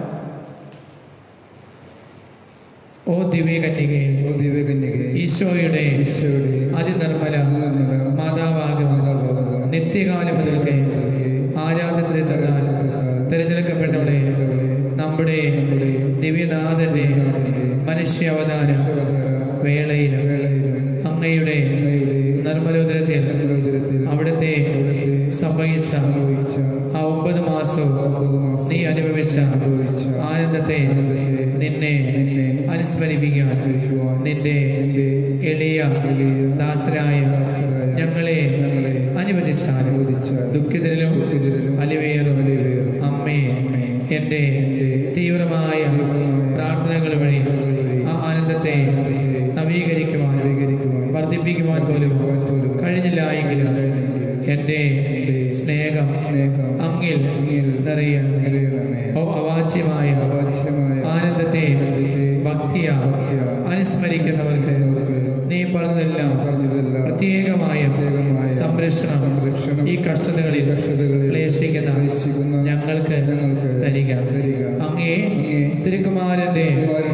ഓ ദിവ്യകന്യകേ, ഈശോയുടെ അതിനിർമ്മല മാതാവാകും നിത്യകാലം മുതൽക്ക് ആരാധനത്തിന് തന്നാൽ തിരഞ്ഞെടുക്കപ്പെട്ടവളെ, നമ്മുടെ ദിവ്യനാഥന്റെ മനുഷ്യാവതാര വേളയിൽ അങ്ങയുടെ നിർമ്മലോദരത്തിൽ അവിടുത്തെ സംഭവിച്ച ആ 9 മാസവും നീ അനുഭവിച്ച ആനന്ദത്തെ നിന്നെ അനുസ്മരിപ്പിക്കാൻ നിന്റെ എളിയ ദാസരായ ഞങ്ങളെ അനുവദിച്ചാൽ ദുഃഖിതരിലും അലിവേറും അമ്മേ, എൻ്റെ തീവ്രമായ പ്രാർത്ഥനകൾ വഴി ആ ആനന്ദത്തെ നവീകരിക്കുവാൻ വർദ്ധിപ്പിക്കുവാൻ പോലും കഴിഞ്ഞില്ല എങ്കിലും എൻ്റെ സ്നേഹം അങ്ങിൽ നിറയണമേ. ഓ അവാച്യമായ ആനന്ദത്തെ ഭക്തിയ അനുസ്മരിക്കുന്നവർക്ക് നീ പറഞ്ഞതെല്ലാം പ്രത്യേകമായ സംരക്ഷണം ഈ കഷ്ടതകളിൽ ക്ലേശിക്കുന്ന ഞങ്ങൾക്ക് തരിക. അങ്ങേ തിരുക്കുമാരന്റെ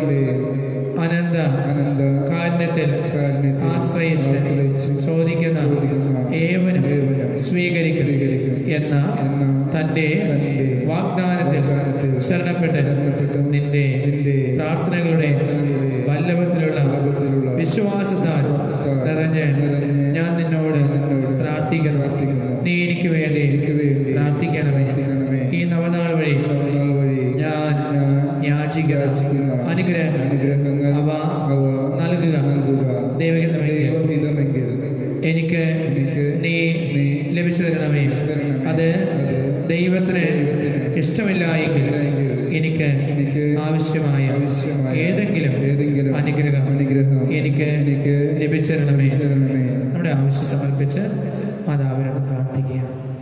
അനന്ത കാരുണ്യത്തിൽ ആശ്രയിച്ച് ചോദിക്കുന്ന ഏവനും സ്വീകരിക്കും എന്ന തന്റെ വാഗ്ദാനത്തിൽ ശരണപ്പെട്ട് നിന്റെ പ്രാർത്ഥനകളുടെ വല്ലഭത്തിലുള്ള വിശ്വാസത്താൽ നിറഞ്ഞ് ഞാൻ നിന്നോട് പ്രാർത്ഥിക്കുന്നു. നീ എനിക്ക് വേണ്ടി പ്രാർത്ഥിക്കണമേ. ഈ നവനാൾ വഴി ഞാൻ യാചിക്കുന്ന അനുഗ്രഹങ്ങൾ അവ നൽകുക. ദൈവഹിതമെങ്കിൽ എനിക്ക് നീ ലഭിച്ചു തരണമേ. അത് ദൈവത്തിന് ഇഷ്ടമില്ല എങ്കിൽ എനിക്ക് ആവശ്യമായ ഏതെങ്കിലും അനുഗ്രഹം എനിക്ക് ലഭിച്ചു തരണമേ. നമ്മുടെ ആവശ്യം സമർപ്പിച്ച് മാതാവിനോട് പ്രാർത്ഥിക്കുക.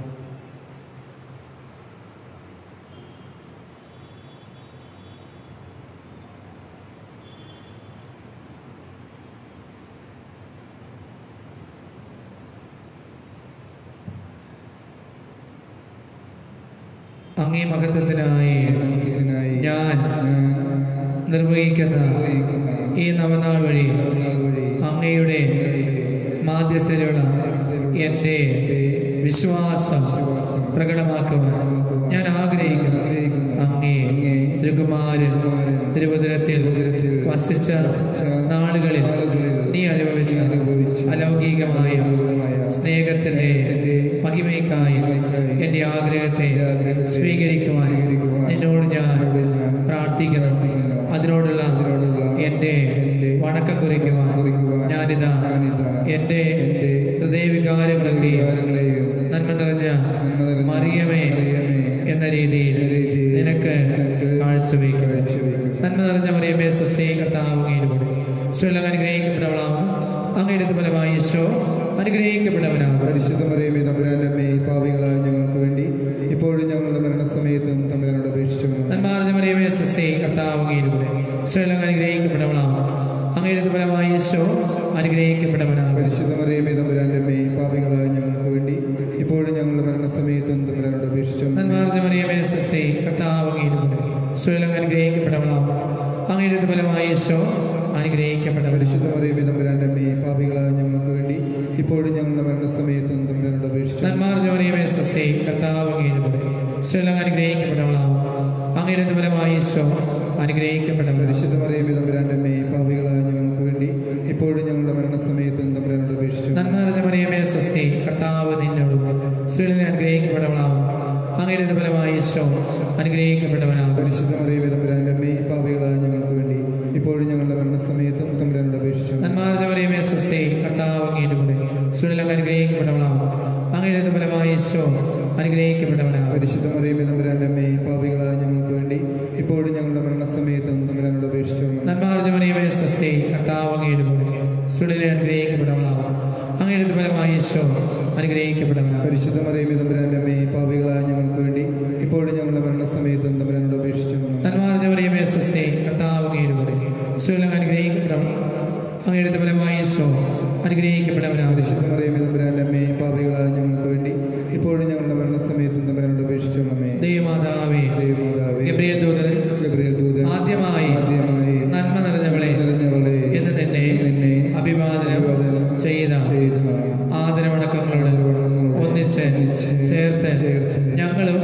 അങ്ങേ മഹത്വത്തിനായി ഞാൻ നിർവഹിക്കുന്ന ഈ നവനാൾ വഴി അങ്ങയുടെ മാധ്യസ്ഥതയുള്ള എൻ്റെ വിശ്വാസം പ്രകടമാക്കുവാൻ ഞാൻ ആഗ്രഹിക്കുന്നു. അങ്ങേ തിരുകുമാരൻ തിരുവചനത്തിൽ വസിച്ച നാളുകളിൽ നീ അനുഭവിച്ച അലൗകികമായ സ്നേഹത്തിൻ്റെ മഹിമയ്ക്കായി എൻ്റെ ആഗ്രഹത്തെ സ്വീകരിക്കുവാൻ നിന്നോട് ഞാൻ പ്രാർത്ഥിക്കുന്നു. അതിനോടുള്ള എൻ്റെ വണക്കം കുറിക്കുവാൻ ഞാനിതാ എൻ്റെ ഹൃദയവികാരങ്ങളെയും നന്മ നിറഞ്ഞ മറിയമേ എന്ന രീതിയിൽ നിനക്ക് കാഴ്ചവെക്കും. നന്മ നിറഞ്ഞ മറിയമേ, സ്വസ്തി, കർത്താവ് അങ്ങയുടെ സ്വയം അനുഗ്രഹിക്കപ്പെട്ടവളാകും. അങ്ങയുടെ ഫലമായി ഈശോ അനുഗ്രഹിക്കപ്പെട്ടവനാകും. പരിശുദ്ധ മറിയമേ, തമ്പുരാന്റെ അമ്മേ, പാപികളായ ഞങ്ങൾക്ക് വേണ്ടി ഇപ്പോഴും ഞങ്ങളുടെ മരണസമയത്തും തമ്പുരാനോട് അപേക്ഷിച്ചു. നന്മ നിറഞ്ഞ മറിയമേ, സ്വസ്തി, കർത്താവ് അങ്ങയുടെ സ്വയം അനുഗ്രഹിക്കപ്പെട്ടവളാകും. അങ്ങയുടെ ഫലമായി ഈശോ അനുഗ്രഹിക്കപ്പെട്ടവനാകും. പരിശുദ്ധ മറിയമേ, തമ്പുരാന്റെ അമ്മേ, പാപികളായ ഞങ്ങൾക്ക് വേണ്ടി ഇപ്പോഴും ഞങ്ങളുടെ മരണസമയത്തും തമ്പുരാനോട് അപേക്ഷിച്ചു. നന്മ നിറഞ്ഞ മറിയമേ, സ്വസ്തി, കർത്താവ് അങ്ങയുടെ സ്വയം അനുഗ്രഹിക്കപ്പെട്ടവളാകും. അങ്ങയുടെ ഫലമായി ഈശോ അനുഗ്രഹിക്കപ്പെട്ട. പരിശുദ്ധ മറിയമേ, തമ്പുരാന്റെ അമ്മേ, പാപികളായ ഞങ്ങൾക്ക് വേണ്ടി ഇപ്പോഴും ഞങ്ങളുടെ മരണസമയത്തും തമ്പുരാനോട് അപേക്ഷിച്ചു. നന്മ നിറഞ്ഞ മറിയമേ, സ്വസ്തി, കർത്താവ് അങ്ങയുടെ സ്വയം അനുഗ്രഹിക്കപ്പെട്ടവളാകും. അങ്ങയുടെ ഫലമായി ഈശോ അനുഗ്രഹിക്കപ്പെട്ട. പരിശുദ്ധ മറിയമേ, തമ്പുരാന്റെ അമ്മേ, പാപികളായ ഞങ്ങൾക്ക് വേണ്ടി ഇപ്പോഴും ഞങ്ങളുടെ മരണസമയത്തും തമ്പുരാനോട് അപേക്ഷിച്ചു. സ്വസ്തി, കർത്താവ് നിന്നോട് സ്ത്രീകളിൽ അനുഗ്രഹിക്കപ്പെട്ടവളാകും. അങ്ങയുടെ ഫലമായി ഈശോ അനുഗ്രഹിക്കപ്പെട്ടവനാകും. പരിശുദ്ധ മറിയമേ തമ്പുരാന്റെ അമ്മേ, പാപികളായ ഞങ്ങൾക്ക് വേണ്ടി ഇപ്പോഴും ഞങ്ങളുടെ മരണസമയത്തും തമ്പുരാനോട് അപേക്ഷിച്ചു. നന്മാർന്ന മറിയമേ സ്വസ്തി, കർത്താവ് അങ്ങയുടെ കൂടെ സ്ത്രീകളിൽ അനുഗ്രഹിക്കപ്പെട്ടവളാകും. അങ്ങയുടെ ഫലമായി ഈശോ അനുഗ്രഹിക്കപ്പെട്ടവനാകും. പരിശുദ്ധ മറിയമേ തമ്പുരാന്റെ അമ്മേ, പാപികളായ ഞങ്ങൾക്ക് വേണ്ടി ഇപ്പോഴും ഞങ്ങളുടെ മരണസമയത്തും തമ്പുരാനോട് അപേക്ഷിച്ചു. നന്മാർന്ന മറിയമേ സ്വസ്തി, കർത്താവ് അങ്ങയുടെ കൂടെ സ്ത്രീകളിൽ അനുഗ്രഹിക്കപ്പെട്ടവളാകും. അങ്ങയുടെ ഫലമായി ഈശോ അനുഗ്രഹിക്കപ്പെട്ടവനാകും. പരിശുദ്ധ മറിയമേ തമ്പുരാന്റെ അമ്മേ, പാപികളായ ഞങ്ങൾക്ക് വേണ്ടി ഇപ്പോഴും ഞങ്ങളുടെ മരണസമയത്തും തമ്പുരാനോട് അപേക്ഷിച്ചു. നന്മാർന്ന മറിയമേ സ്വസ്തി, കർത്താവ് അങ്ങയുടെ കൂടെ സ്ത്രീകളിൽ അനുഗ്രഹിക്കപ്പെട്ടവളാകും. അങ്ങയുടെ ഫലമായി ഈശോ അനുഗ്രഹിക്കപ്പെട്ടവനാകും. പരിശുദ്ധ മറിയമേ തമ്പുരാന്റെ അമ്മേ, പാപികളായ ഞങ്ങൾക്ക് വേണ്ടി ഇപ്പോഴും ഞങ്ങളുടെ മരണസമയത്തും തമ്പുരാനോട് അപേക്ഷിച്ചു. ദൈവമാതാവേ, ഗബ്രിയേൽ ദൂതൻ ആദ്യമായി നന്മ നിറഞ്ഞവളെ എന്ന് തന്നെ അഭിവാദനം ചെയ്ത ആദരവണക്കങ്ങളോട് ഒന്നിച്ച് ചേർത്ത് ഞങ്ങളും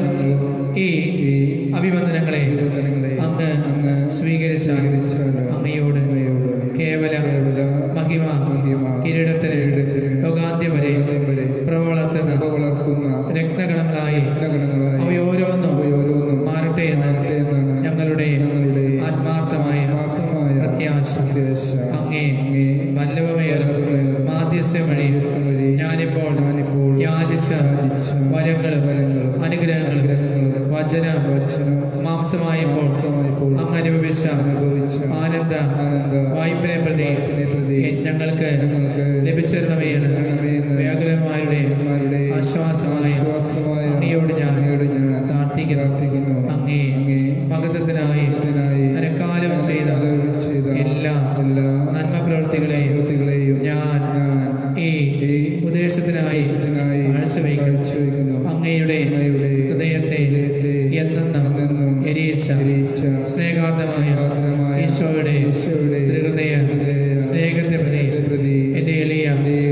ഈ അഭിവന്ദനങ്ങളെ അങ്ങ് സ്വീകരിച്ചാൽ അങ്ങയോട് കേവല മഹിമ കിരീടത്തിന് യോഗാന്ത്യം വരെ പ്രവളർത്തുന്ന രക്തഗണങ്ങളായി അവയോരോന്നും മാറട്ടെ എന്ന് ഞങ്ങളുടെ ആത്മാർത്ഥമായ പ്രത്യാശ അങ്ങേ വല്ലഭമേറും മാധ്യസ്ഥം വഴി ഞാനിപ്പോൾ യാചിച്ച വരങ്ങളും അനുഗ്രഹങ്ങളും വചന മാംസമായപ്പോൾ അങ്ങ് അനുഭവിച്ച ആനന്ദ വായ്പിനെ പ്രതി ഞങ്ങൾക്ക് ലഭിച്ചിരണമേ എന്ന് വ്യാകുലന്മാരുടെ ആശ്വാസമായ അങ്ങയോട് ഞാൻ പ്രാർത്ഥിക്കുന്നു. അങ്ങേ മഹത്വത്തിനായി അനക്കാലം ചെയ്ത എല്ലാ നന്മ പ്രവൃത്തികളെയും ഞാൻ ഈ ഉദ്ദേശത്തിനായി കാഴ്ചവയ്ക്കുന്നു. അങ്ങയുടെ ഹൃദയത്തെ എന്നെന്നും എരിയിച്ച സ്നേഹാർദ്ദമായ ഈശോയുടെ ഹൃദയ സ്നേഹത്തെ പ്രതി എന്റെ എളിയ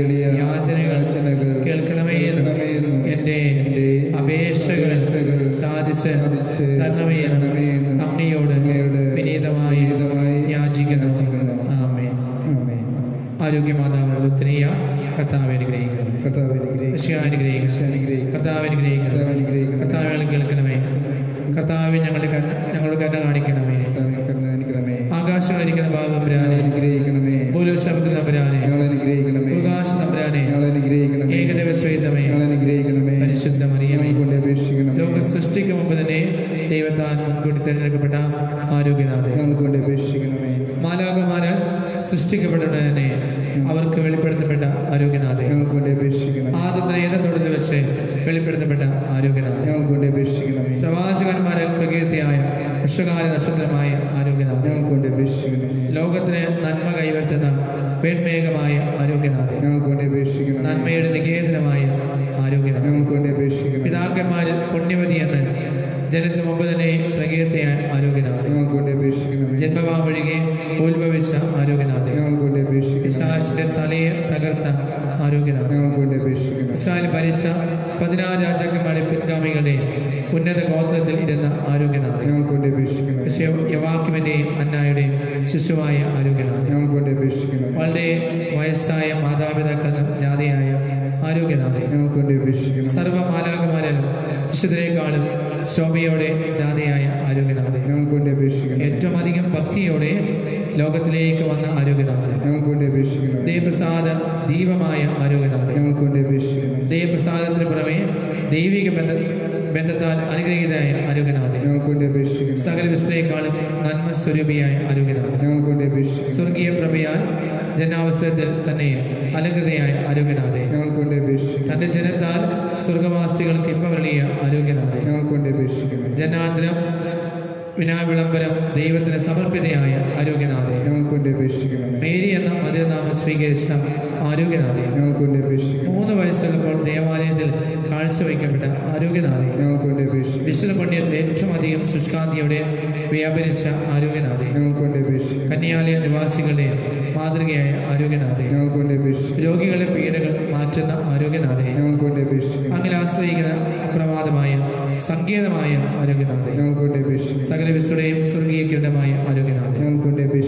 യാചനകൾ കേൾക്കണമേ എന്നും എന്റെ അപേക്ഷകൾ സാധിച്ച് തരണമേ എന്നും അങ്ങയോട് വിനീതമായി യാചിക്കുന്നു. ആമേൻ. ആരോഗ്യമാതാവിനുള്ള ഉത്തരീയ കർത്താവെ അനുഗ്രഹിക്കണം. കർത്താവെ കേൾക്കണമേ. കർത്താവെ ഞങ്ങളുടെ കരുണ കാണിക്കണമേ. ആകാശങ്ങളിരിക്കുന്ന ഭാഗം അനുഗ്രഹിക്കണമേ. ഭൂലോകത്തിൽ തമ്പുരാനെ അനുഗ്രഹിക്കണമേ. പ്രകാശ തമ്പുരാനെ അനുഗ്രഹിക്കണമേ. ഏകദൈവ സ്വൈതമേ അനുഗ്രഹിക്കണമേ. പരിശുദ്ധ മറിയമേ ലോക സൃഷ്ടിക്ക് മുമ്പ് തന്നെ ദൈവത്താൽ മുൻകൂട്ടി തിരഞ്ഞെടുക്കപ്പെട്ട ആരോഗ്യനാഥേ അപേക്ഷിക്കണമേ. മാലാഖമാര് സൃഷ്ടിക്കപ്പെട്ടത് തന്നെ അവർക്ക് വെളിപ്പെടുത്തപ്പെട്ട ആരോഗ്യനാഥേ ആദ്യത്തെ ഏതൊടത്തിൽ വെച്ച് വെളിപ്പെടുത്തപ്പെട്ട ആരോഗ്യനാഥേ പ്രവാചകന്മാരെ പ്രകീർത്തിയായ വർഷകാല നക്ഷത്രമായ ആരോഗ്യനാഥേ ലോകത്തിന് നന്മ കൈവരുത്തുന്ന വെൺമേഘമായ ആരോഗ്യനാഥേ നന്മയുടെ നികേതനമായ ആരോഗ്യനാഥേ പിതാക്കന്മാരിൽ പുണ്യവതി എന്ന് ജനത്തിന് മുമ്പ് തന്നെ പ്രകീർത്തിയ ആരോഗ്യനാഥേ ജന്മവാ ഒഴികെ ഉത്ഭവിച്ച ആരോഗ്യനാഥേ പിശാചിന്റെ തലയെ തകർത്ത ആരോഗ്യനാഥേ ഇസ്രായേൽ ഭരിച്ച 16 രാജാക്കന്മാരുടെ പിൻഗാമികളുടെ ഉന്നത ഗോത്രത്തിൽ ഇരുന്ന ആരോഗ്യനാഥേ യവാക്യമിന്റെയും അന്നായുടെയും ശിശുവായ ആരോഗ്യനാഥേ വളരെ വയസ്സായ മാതാപിതാക്കളുടെ ജാതിയായ ആരോഗ്യനാഥേ സർവമാലാകമാരും വിശുദ്ധരെക്കാളും ശോഭയോടെ ജാതിയായ ആരോഗ്യനാഥേ ഏറ്റവും അധികം ഭക്തിയോടെ ലോകത്തിലേക്ക് വന്ന ആരോഗ്യനാഥേ ദൈവപ്രസാദ ദീപമായ ആരോഗ്യനാഥേ ദൈവപ്രസാദത്തിന് പുറമെ ദൈവിക ബന്ധത്താൽ അനുഗ്രഹീതയായ ആരോഗ്യനാഥേ സകല വിശ്രയേക്കാളും നന്മ സ്വരൂപിയായ ആരോഗ്യനാഥേ സ്വർഗീയ പ്രഭയാൽ ജനാവസരത്തിൽ തന്നെ അലങ്കൃതയായ ആരോഗ്യനാഥേ തന്റെ ജനത്താൽ സ്വർഗവാസികൾക്ക് ഇമ്പവരളിയ ആരോഗ്യനാഥേ ജനാന്തരം വിനാവിളംബരം ദൈവത്തിന് സമർപ്പിതയായ ആരോഗ്യനാഥേ മേരി എന്ന മധുരനാമം സ്വീകരിച്ച ആരോഗ്യനാഥേ 3 വയസ്സുള്ളപ്പോൾ ദേവാലയത്തിൽ കാഴ്ചവെക്കപ്പെട്ട ആരോഗ്യനാഥേ വിശുദ്ധ പുണ്യത്തിൽ ഏറ്റവും അധികം ശുഷ്കാന്തിയോടെ വ്യാപരിച്ച ആരോഗ്യനാഥേ കന്യാലയ നിവാസികളുടെ മാതൃകയായ ആരോഗ്യനാഥേ രോഗികളുടെ പീഡകൾ മാറ്റുന്ന ആരോഗ്യനാഥേ അങ്ങനെ ആശ്രയിക്കുന്ന അപ്രമാദമായ സങ്കീർണമായ ആരോഗ്യനാഥേ സകല വിശ്വയുടെയും സ്വർഗീയ കിരണമായ ആരോഗ്യനാഥേ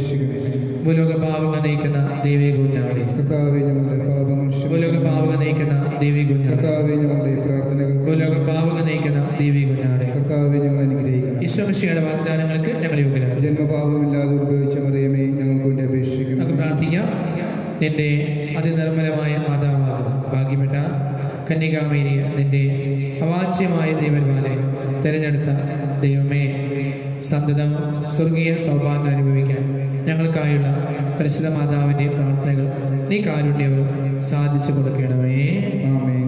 ഭൂലോക പാവങ്ങൾ നയിക്കുന്ന ദൈവിക കുഞ്ഞാടേ ഭൂലോക പാവങ്ങൾ നയിക്കുന്ന ദേവി കുഞ്ഞാടെ, കർത്താവേ ഞങ്ങളുടെ പ്രാർത്ഥനകൾ ഭൂലോക പാവക നയിക്കുന്ന ദേവി കുഞ്ഞാടെ, കർത്താവേ ഞങ്ങൾ അനുഗ്രഹിക്കണം. ഈശോമിശിഹായുടെ വാഗ്ദാനങ്ങൾക്ക് ഞങ്ങൾ യോഗ്യരാകും. ജന്മപാപമില്ലാതെ ഉത്ഭവിച്ച മറിയമേ ഞങ്ങൾക്ക് വേണ്ടി അപേക്ഷിക്കണം. നമുക്ക് പ്രാർത്ഥിക്കാം. നിന്റെ അതിനിർമ്മലമായ മാതാവാകുന്നു ഭാഗ്യപ്പെട്ട കന്യകാമേരിയ, നിന്റെ അവാച്യമായ ജീവന്മാരെ തിരഞ്ഞെടുത്ത ദൈവമേ, സന്തതം സ്വർഗീയ സൗഭാഗ്യം അനുഭവിക്കാൻ ഞങ്ങൾക്കായുള്ള പരിശുദ്ധ മാതാവിൻ്റെ പ്രാർത്ഥനകൾ നീ കാരുണ്യവും സാധിച്ചു കൊടുക്കണമേ. ആമേൻ.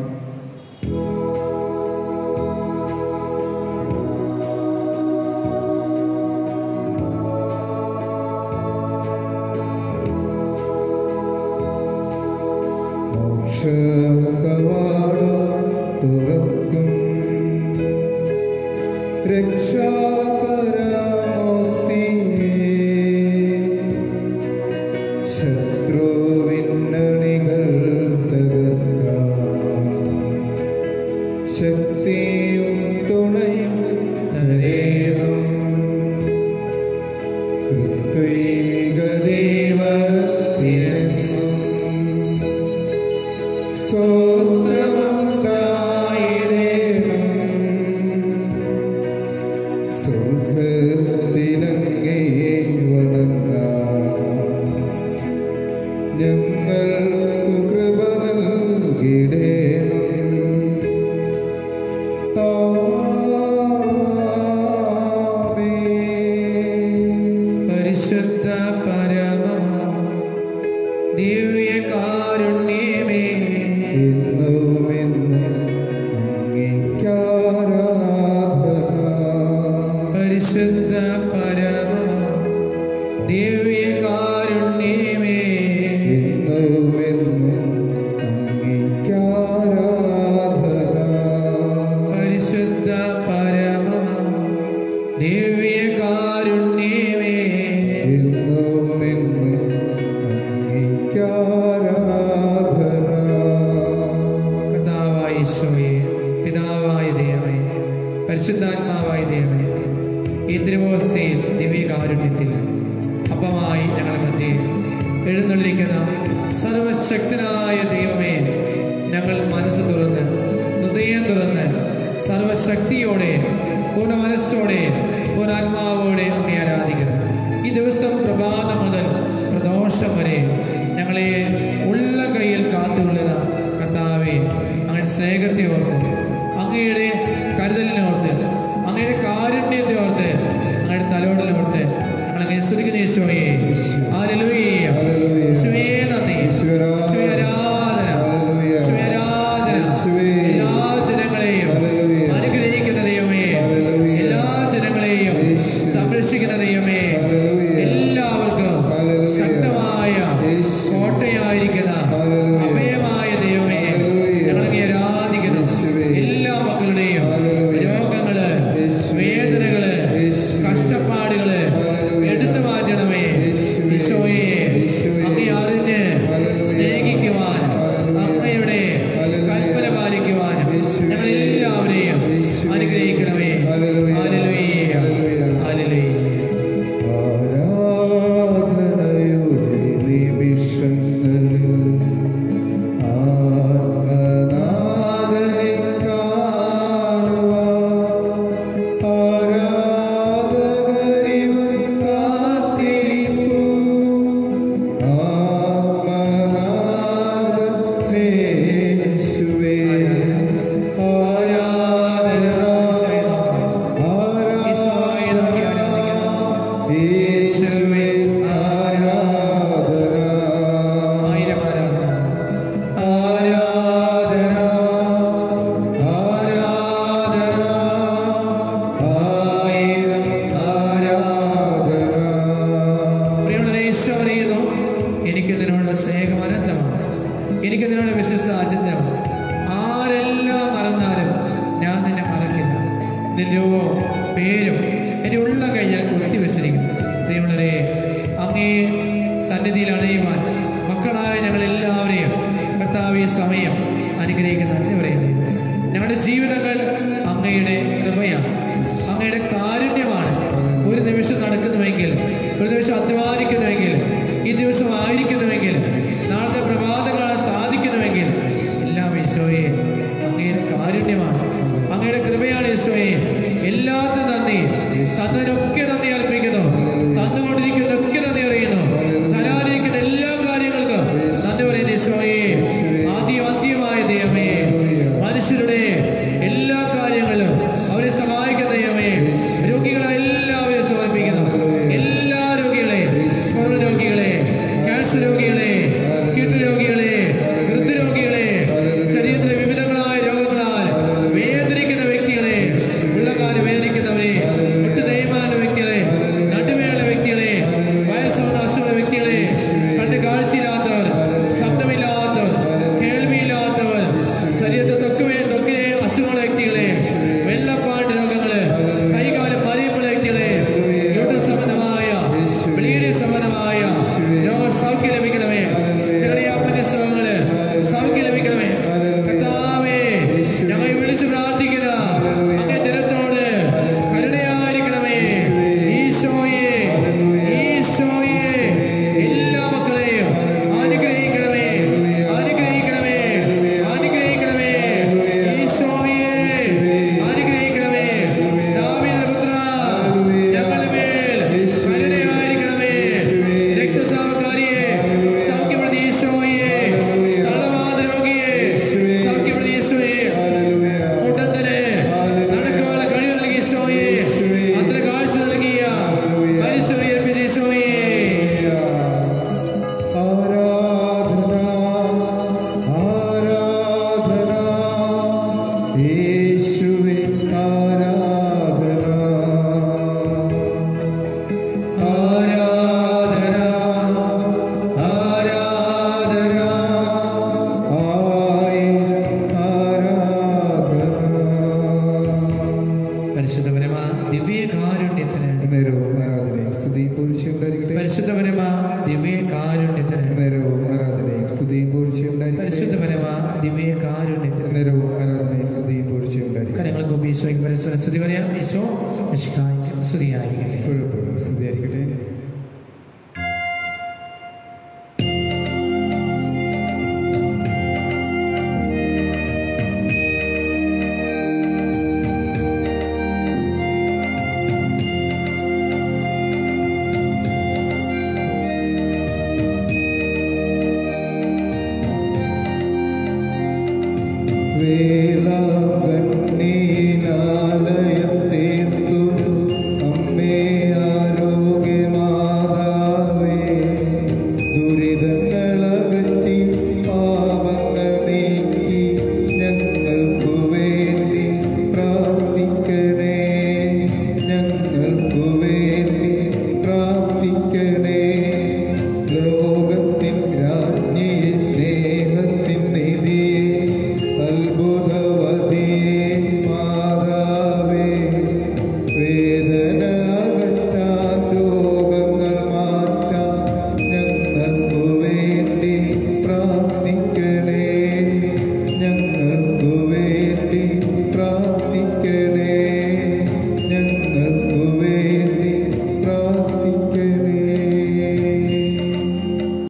കവാടം തുറക്കും രക്ഷാകരമോസ്തിയേ, ശത്രുവിന്നണികൾ തകർക്കാൻ ശക്തിയും തുണയും തരേണം. ഋത്വിക ദൈവത്തിനും സ്തോത്രമുണ്ടായിടേണം. സുഹൃത്തിലങ്ങേ വണങ്ങാം, ഞങ്ങൾക്കു കൃപ നൽകിടേണം. പരിശുദ്ധ പരമ ദിവ്യകാരുണ്യമേ, എന്നുമെന്നും അങ്ങേയ്ക്കാരാധന. പരിശുദ്ധ പരമ ദിവ്യകാരുണ്യമേ, എന്നുമെന്നും അങ്ങേയ്ക്കാരാധന. പരിശുദ്ധ പരമ ദിവ്യകാരുണ്യമേ, എന്നുമെന്നും അങ്ങേയ്ക്കാരാധന. കർത്താവായ ഈശോയെ, പിതാവായ ദൈവമേ, പരിശുദ്ധാത്മാവായ ദൈവമേ, ഈ തിരുവോസ്തയിൽ ദിവ്യകാരുണ്യത്തിൽ അപ്പമായി ഞങ്ങളുടെ മധ്യേ എഴുന്നള്ളിക്കുന്ന സർവശക്തനായ ദൈവമേ, ഞങ്ങൾ മനസ്സ് തുറന്ന് ഹൃദയം തുറന്ന് സർവശക്തിയോടെ പൂർണ്ണ മനസ്സോടെ പൂർണ്ണാത്മാവോടെ അങ്ങേ ആരാധിക്കുന്നു. ഈ ദിവസം പ്രഭാതം മുതൽ പ്രദോഷം വരെ ഞങ്ങളെ ഉള്ള കയ്യിൽ കാത്തുകൊള്ളുന്ന കർത്താവെ, അങ്ങയുടെ സ്നേഹത്തെ ഓർത്ത്, അങ്ങയുടെ കരുതലിനെ ഓർത്ത്, അങ്ങയുടെ കാരുണ്യത്തെ ഓർത്ത്, അങ്ങയുടെ തലോടലോർത്ത് ഞങ്ങളങ്ങ് സ്തുതിക്കുന്ന യേശുവേ. ഹല്ലേലൂയ. യേശുവേ നന്ദി. യേശുവേ ആരാധന. യേശുവേ ആരാധന. എല്ലാ ജനങ്ങളെയും അനുഗ്രഹിക്കുന്ന ദൈവമേ, എല്ലാ ജനങ്ങളെയും സംരക്ഷിക്കുന്ന ദൈവമേ, എല്ലാവർക്കും ശക്തമായ കോട്ടയായിരിക്കുന്ന അഭയമായ ദൈവമേ, ഞങ്ങളങ്ങേ ആരാധിക്കുന്നു. എല്ലാ മക്കളുടെയും രോഗങ്ങള്, വേദനകള്, കഷ്ടപ്പാടുകള് എടുത്തു മാറ്റണമേ. ഈശോയെ, അങ്ങേ അറിഞ്ഞ് സ്നേഹിക്കുവാൻ, അങ്ങയുടെ കൽപ്പന പാലിക്കുവാൻ ഞങ്ങളെല്ലാവരെയും അനുഗ്രഹിക്കണമേ. ഹല്ലേലൂയ. ഹല്ലേലൂയ. ആരാധനയുടെ നിമിഷങ്ങളിൽ ആത്മനാഥനെ കാണുവാൻ ആരാധകരിവർ കാത്തിരിപ്പു. ആത്മനാഥനേശുവേ ആരാധന. ഈശോയെ നോക്കി ആരാധിക്കുന്നു. യേശുവേ ആരാധന. ആയിരം ആരാധന. ആരാധന ആരാധന ആയിരം ആരാധന. പ്രിയമുള്ളവരെ, ഈശോ പറയുന്നു, എനിക്ക് നിന്നോടുള്ള സ്നേഹം അനന്തമാണ്, എനിക്ക് നിന്നോട് വിശ്വസ അചിന്തമാണ്. ആരെല്ലാം മറന്നാലും ഞാൻ നിന്നെ മറക്കില്ല. നിന്റെ പേരും എൻ്റെ ഉള്ള കയ്യിൽ കുത്തിവെച്ചിരിക്കുന്നു. പ്രിയമുള്ളവരെ, അങ്ങേ സന്നിധിയിൽ അണയുവാൻ മക്കളായ ഞങ്ങളെല്ലാവരെയും കർത്താവ് ഈ സമയം അനുഗ്രഹിക്കുന്ന നന്ദി പറയുന്നു. ഞങ്ങളുടെ ജീവിതങ്ങൾ അങ്ങയുടെ കൃപയാണ്, അങ്ങയുടെ കാരുണ്യമാണ്. ഒരു നിമിഷം നടക്കുന്നുവെങ്കിൽ, ഒരു നിമിഷം അധ്വാനിക്കുന്നുവെങ്കിൽ, ഈ ദിവസം ആയിരിക്കുന്നുവെങ്കിൽ, നാളത്തെ പ്രഭാതം കാണാൻ സാധിക്കുന്നുവെങ്കിൽ, എല്ലാം കാരുണ്യമാണ്, അങ്ങയുടെ കൃപയാണ് യേശുവേ. എല്ലാത്തിനും നന്ദി. തന്നതിനൊക്കെ നന്ദി അർപ്പിക്കുന്നു. തന്നുകൊണ്ടിരിക്കുന്നതൊക്കെ നന്ദി അറിയുന്നു. തരാനിരിക്കുന്ന എല്ലാ കാര്യങ്ങൾക്കും നന്ദി പറയുന്നു യേശുവേ. അന്ത്യമായ ദൈവമേ, മനുഷ്യരുടെ എല്ലാ കാര്യങ്ങളിലും അവരെ സഹായിക്കുന്ന ദൈവമേ, രോഗികളെ എല്ലാവരെയും സമർപ്പിക്കുന്നു. എല്ലാ രോഗികളെയും, കൊറോണ രോഗികളെ, ക്യാൻസർ രോഗികളെ, കിഡ്നി രോഗികളെ, ഹൃദ്രോഗികളെ, ശരീരത്തിലെ വിവിധങ്ങളായ രോഗങ്ങളാൽ വേദനിക്കുന്ന വ്യക്തികളെ, ഉള്ളകാലം വേദനിക്കുന്നവരെ, ഒട്ടു ദൈവമാനുള്ള വ്യക്തികളെ, നടുവേള വ്യക്തികളെ, വയസ്സുള്ള അസുഖ വ്യക്തികളെ, കണ്ട് കാഴ്ചയില്ലാത്തവർ, ശബ്ദമില്ലാത്തവർ, കേൾവിയില്ലാത്തവർ, ശരീരത്തെ തൊക്കിലെ അസുഖമുള്ള വ്യക്തികളെ, വെള്ളപ്പാണ്ട് രോഗങ്ങള്, കൈകാലം മറിയപ്പുള്ള വ്യക്തികളെ, യൂട്രസ് സംബന്ധമായ, ബ്ലീഡിംഗ് സംബന്ധമായ സൗഖ്യം ലഭിക്കണമേ. ഹൃദയാപ്പന്റെ സുഖങ്ങള് സൗഖ്യം ലഭിക്കണമേ. കർത്താവേ, ഞങ്ങൾ വിളിച്ചു പ്രാർത്ഥിക്കുന്ന അങ്ങേ ജനത്തോട് കരുണയായിരിക്കണമേ. ഈശോയെ, ഈശോയെ, എല്ലാ മക്കളെയും അനുഗ്രഹിക്കണമേ, അനുഗ്രഹിക്കണമേ, അനുഗ്രഹിക്കണമേ. ഈശോയെ അനുഗ്രഹിക്കണമേ. ദാവീദിന്റെ പുത്രാ, ഞങ്ങളുടെ മേൽ കരുണയായിരിക്കണമേ. രക്തസ്രാവക്കാരിയെ സൗഖ്യപ്പെടുത്തി ഈശോയെ. തളവാദ രോഗിയെ സൗഖ്യപ്പെടുത്തി ഈശോയെ. മുടന്തന് നടക്കുവാനുള്ള കഴിവ് നൽകി ഈശോയെ. അത്ര കാഴ്ച നൽകിയ പരിശോധന ഏൽപ്പിച്ച ഈശോയെ. ആരാധന, ആരാധന, യേശുവേ ആരാധന, ആരാധന, ആരാധന, ആയിരം ആരാധന. പരിശുദ്ധ പരമാ ദിവ്യ കാരുണ്യത്തിന്, നേരവും ആരാധനയും സ്തുതിയും പൂഴ്ചയും ഉണ്ടായിരിക്കട്ടെ. പരിശുദ്ധ പരമാ ദിവ്യ കാരുണ്യത്തിന്, നേരവും ആരാധനയും സ്തുതിയും പൂഴ്ചയും ഉണ്ടായിരിക്കട്ടെ. പരിശുദ്ധ പരമാ ദിവ്യ കാരുണ്യത്തിന്. നേരവും ആരാധനയും സ്തുതിയും പൂഴ്ചയും ഉണ്ടായിരിക്കട്ടെ. കരങ്ങൾ കൂപ്പി ഈശോയ്ക്ക് പരസ്പരം സ്തുതി പറയാം. ഈശോ മിശിഹായ്ക്ക് സ്തുതിയായിരിക്കട്ടെ. എപ്പോഴും സ്തുതിയായിരിക്കട്ടെ. വേ